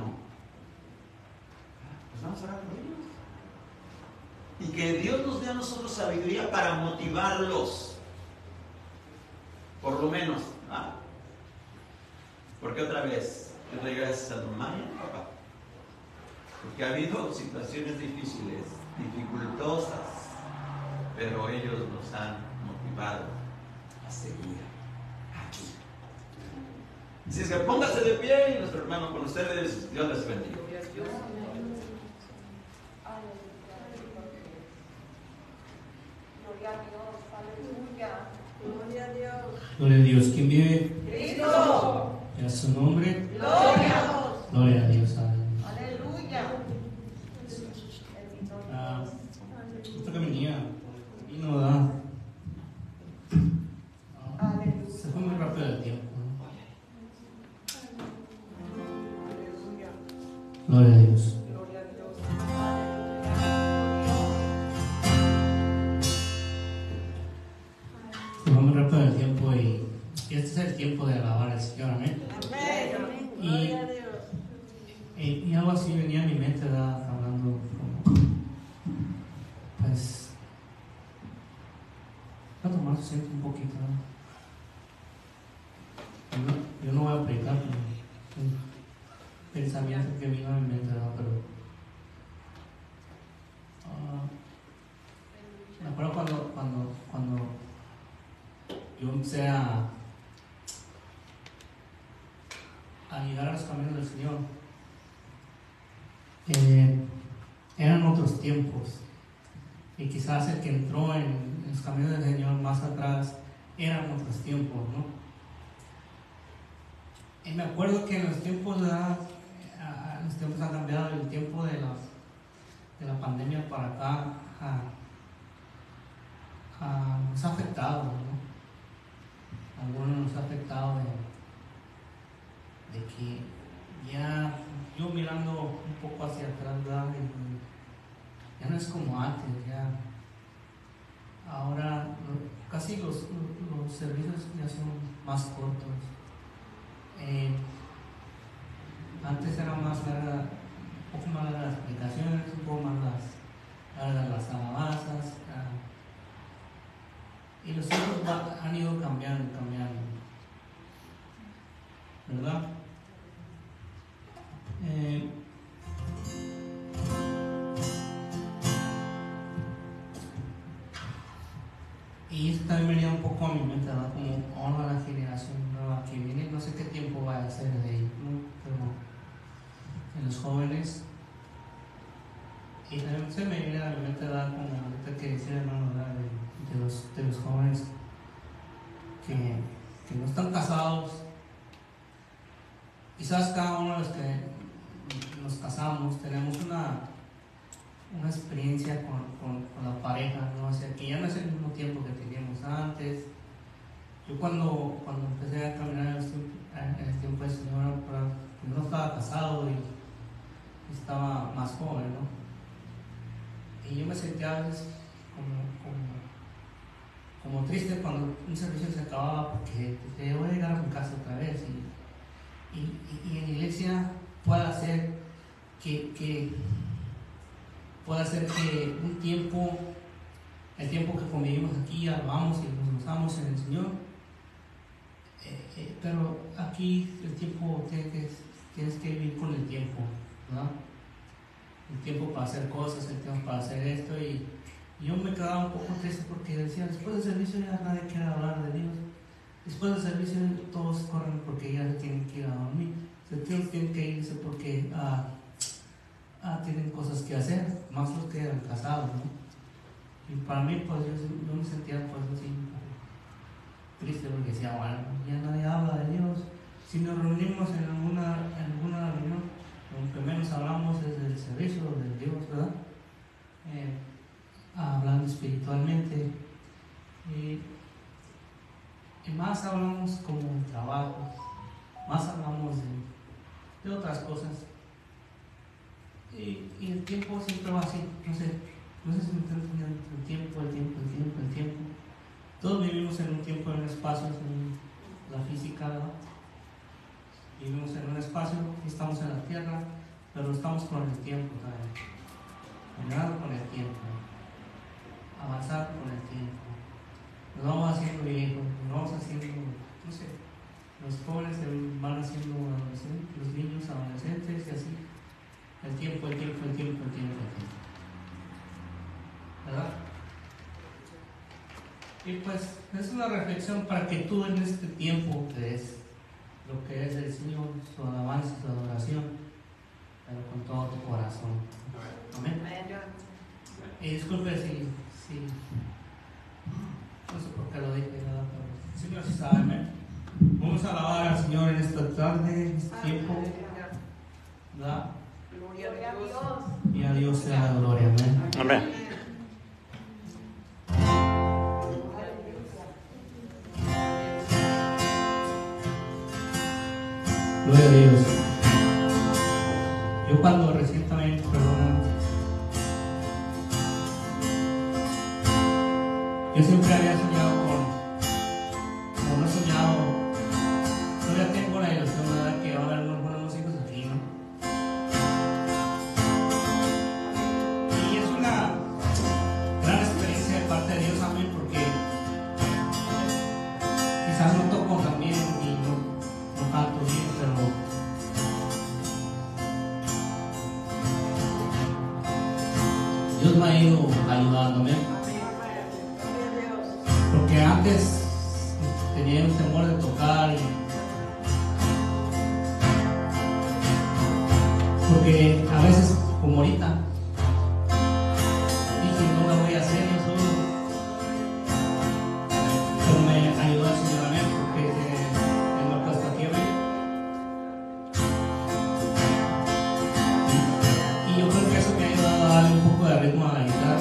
Pues vamos a orar por ellos. Y que Dios nos dé a nosotros sabiduría para motivarlos, por lo menos, ¿ah? Porque otra vez, le doy gracias a don María, papá, porque ha habido situaciones difíciles, dificultosas, pero ellos nos han motivado a seguir aquí. Así es que póngase de pie y nuestro hermano con ustedes, Dios les bendiga. Gloria a Dios, aleluya. Gloria a Dios. Gloria a Dios. ¿Quién vive? Cristo. ¿Y a su nombre? Gloria a Dios. Gloria a Dios. Aleluya. Ah, esto que venía, vino, ¿verdad? Ah, se fue muy rápido el tiempo, ¿no? Gloria a Dios. Gloria a Dios. Se fue muy rápido el tiempo y este es el tiempo de alabar al Señor, amén. Amén. Y, Gloria a Dios. y, y algo así venía a mi mente, ¿verdad? Hablando como, pues, voy a tomar su asiento un poquito, ¿no? Yo, yo no voy a predicar, pero un pensamiento que vino a mi mente, ¿no? Pero uh, me acuerdo cuando, cuando, cuando yo empecé a, a llegar a los caminos del Señor. Eh, eran otros tiempos, y quizás el que entró en, en los caminos del Señor más atrás eran otros tiempos, ¿no? Y me acuerdo que en los tiempos de edad, eh, los tiempos han cambiado. El tiempo de la, de la pandemia para acá ah, ah, nos ha afectado, ¿no? Algunos nos ha afectado de, de que ya yo mirando un poco hacia atrás, ¿verdad? Y ya no es como antes, ya ahora lo, casi los, los servicios ya son más cortos. Eh, antes era más larga, un poco más largas las explicaciones, un poco más las, largas las alabanzas, ah, y los tiempos va, han ido cambiando, cambiando, ¿verdad? Eh, y eso también venía un poco a mi mente, ¿verdad? Como ahora la generación nueva que viene, no sé qué tiempo va a ser de ellos, ¿no? Pero en los jóvenes, y también se me viene a mi mente, ¿verdad? Como ahorita que decía hermano, ¿verdad? De, de, los, de los jóvenes que, que no están casados. Quizás cada uno de los que nos casamos tenemos una, una experiencia con, con, con la pareja, ¿no? O sea, que ya no es el mismo tiempo que teníamos antes. Yo cuando, cuando empecé a caminar en el tiempo, en el tiempo del Señor, pues no estaba casado y estaba más joven, ¿no? Y yo me sentía a veces como, como, como triste cuando un servicio se acababa, porque decía, voy a llegar a mi casa otra vez. Y, Y, y, y en la iglesia puede hacer que, que puede hacer que un tiempo, el tiempo que convivimos aquí, alabamos y nos gozamos en el Señor, eh, eh, pero aquí el tiempo tiene que, tienes que vivir con el tiempo, ¿verdad? El tiempo para hacer cosas, el tiempo para hacer esto, y, y yo me quedaba un poco triste porque decía, después del servicio ya nadie quiere hablar de Dios. Después del servicio todos corren porque ya se tienen que ir a dormir. Se tienen, tienen que irse porque ah, ah, tienen cosas que hacer, más los que eran casados, ¿no? Y para mí, pues yo, yo me sentía pues así un poco triste porque decía, bueno, ya nadie habla de Dios. Si nos reunimos en alguna, en alguna reunión, lo que menos hablamos es del servicio de Dios, ¿verdad? Eh, hablando espiritualmente. Y, Y más hablamos como de trabajo, más hablamos de, de otras cosas. Y, y el tiempo siempre va así, no sé, no sé si me están entendiendo, el tiempo, el tiempo, el tiempo, el tiempo. Todos vivimos en un tiempo, en un espacio, en la física, ¿no? Vivimos en un espacio, estamos en la tierra, pero estamos con el tiempo, ¿sabes? Caminando con el tiempo, avanzar con el tiempo. Nos vamos haciendo viejos, nos vamos haciendo, no sé, los jóvenes se van haciendo adolescentes, los niños adolescentes y así. El tiempo, el tiempo, el tiempo, el tiempo, el tiempo. ¿Verdad? Y pues es una reflexión para que tú en este tiempo te des lo que es el Señor, su alabanza, su adoración, pero con todo tu corazón. Amén. Y disculpe si, si no sé por qué lo dije, nada, pero el Señor sí sabe, amén. Vamos a alabar al Señor en esta tarde, en este tiempo, ¿verdad? Gloria a Dios. Y a Dios sea la gloria, amén. Amén. Gloria a Dios. Yo cuando recientemente, perdón, yo siempre había soñado con, como no he soñado, todavía tengo la ilusión, ¿verdad? Que ahora nos ponemos hijos aquí, ¿no? Y es una gran experiencia de parte de Dios, amén, porque quizás no toco también y no, no canto bien, pero Dios me ha ido ayudándome. Porque antes tenía un temor de tocar y porque a veces, como ahorita, dije no la voy a hacer yo solo, pero me ayudó el Señor, amén, porque eh, Él me ha puesto aquí, amén. Y yo creo que eso me ha ayudado a darle un poco de ritmo a la guitarra.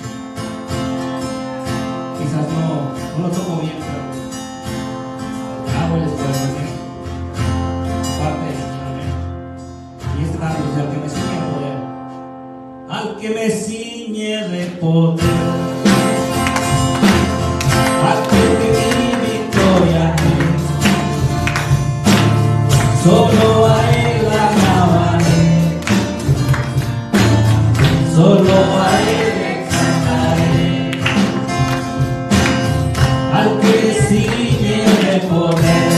Quizás no, no lo toco bien, pero hago el esfuerzo, ¿sí? Parte del Señor, amén. Y este canto dice, al que me ciñe de poder, al que me ciñe de poder, al que de mi victoria es, solo a Él alabaré, solo a Él exaltaré, al que ciñe de poder,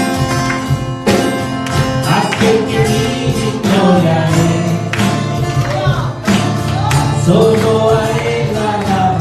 aquel que mi victoria es, solo a Él alabaré.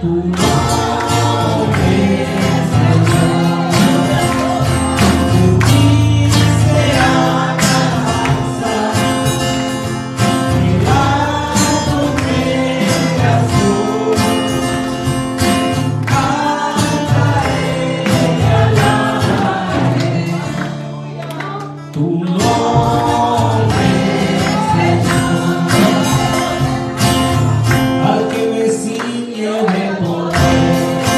Tu nombre es Señor, de ti se alabanza, mirando creación, cantaré y alabaré. Tu nombre es Señor, al que me ciñe de poder.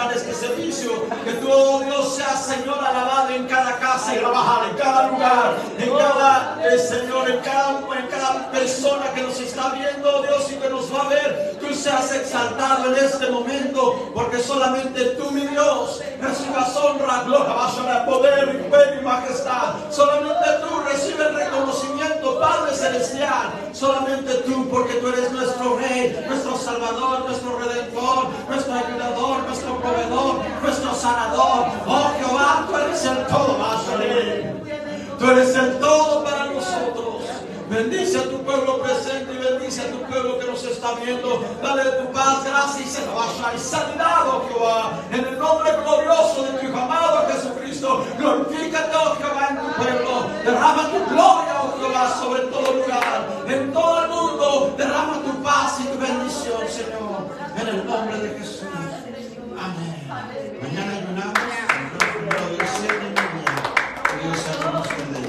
terminar este servicio. Que tú, oh Dios, seas, Señor, alabado en cada casa y trabajar, en cada lugar, en cada, eh, Señor, en cada, en cada persona que nos está viendo, Dios, y que nos va a ver. Tú seas exaltado en este momento, porque solamente tú, mi Dios, recibas honra, gloria, poder, imperio y majestad. Solamente tú recibes reconocimiento, Padre Celestial. Solamente tú, porque tú eres nuestro Rey, nuestro Salvador, nuestro Redentor, nuestro ayudador, nuestro proveedor, nuestro sanador. Oh Jehová, tú eres el todo, Bashalé. Tú eres el todo para nosotros. Bendice a tu pueblo presente y bendice a tu pueblo que nos está viendo. Dale tu paz, gracia y salvación y sanidad, oh Jehová. En el nombre glorioso de tu Hijo amado Jesucristo, glorifícate, oh Jehová, en tu pueblo. Derrama tu gloria, oh Jehová, sobre todo lugar. En todo el mundo, derrama tu paz y tu bendición, Señor. En el nombre de Jesús. Amén. Mañana ayunamos. Dios sea con Dios. Que Dios sea con ustedes.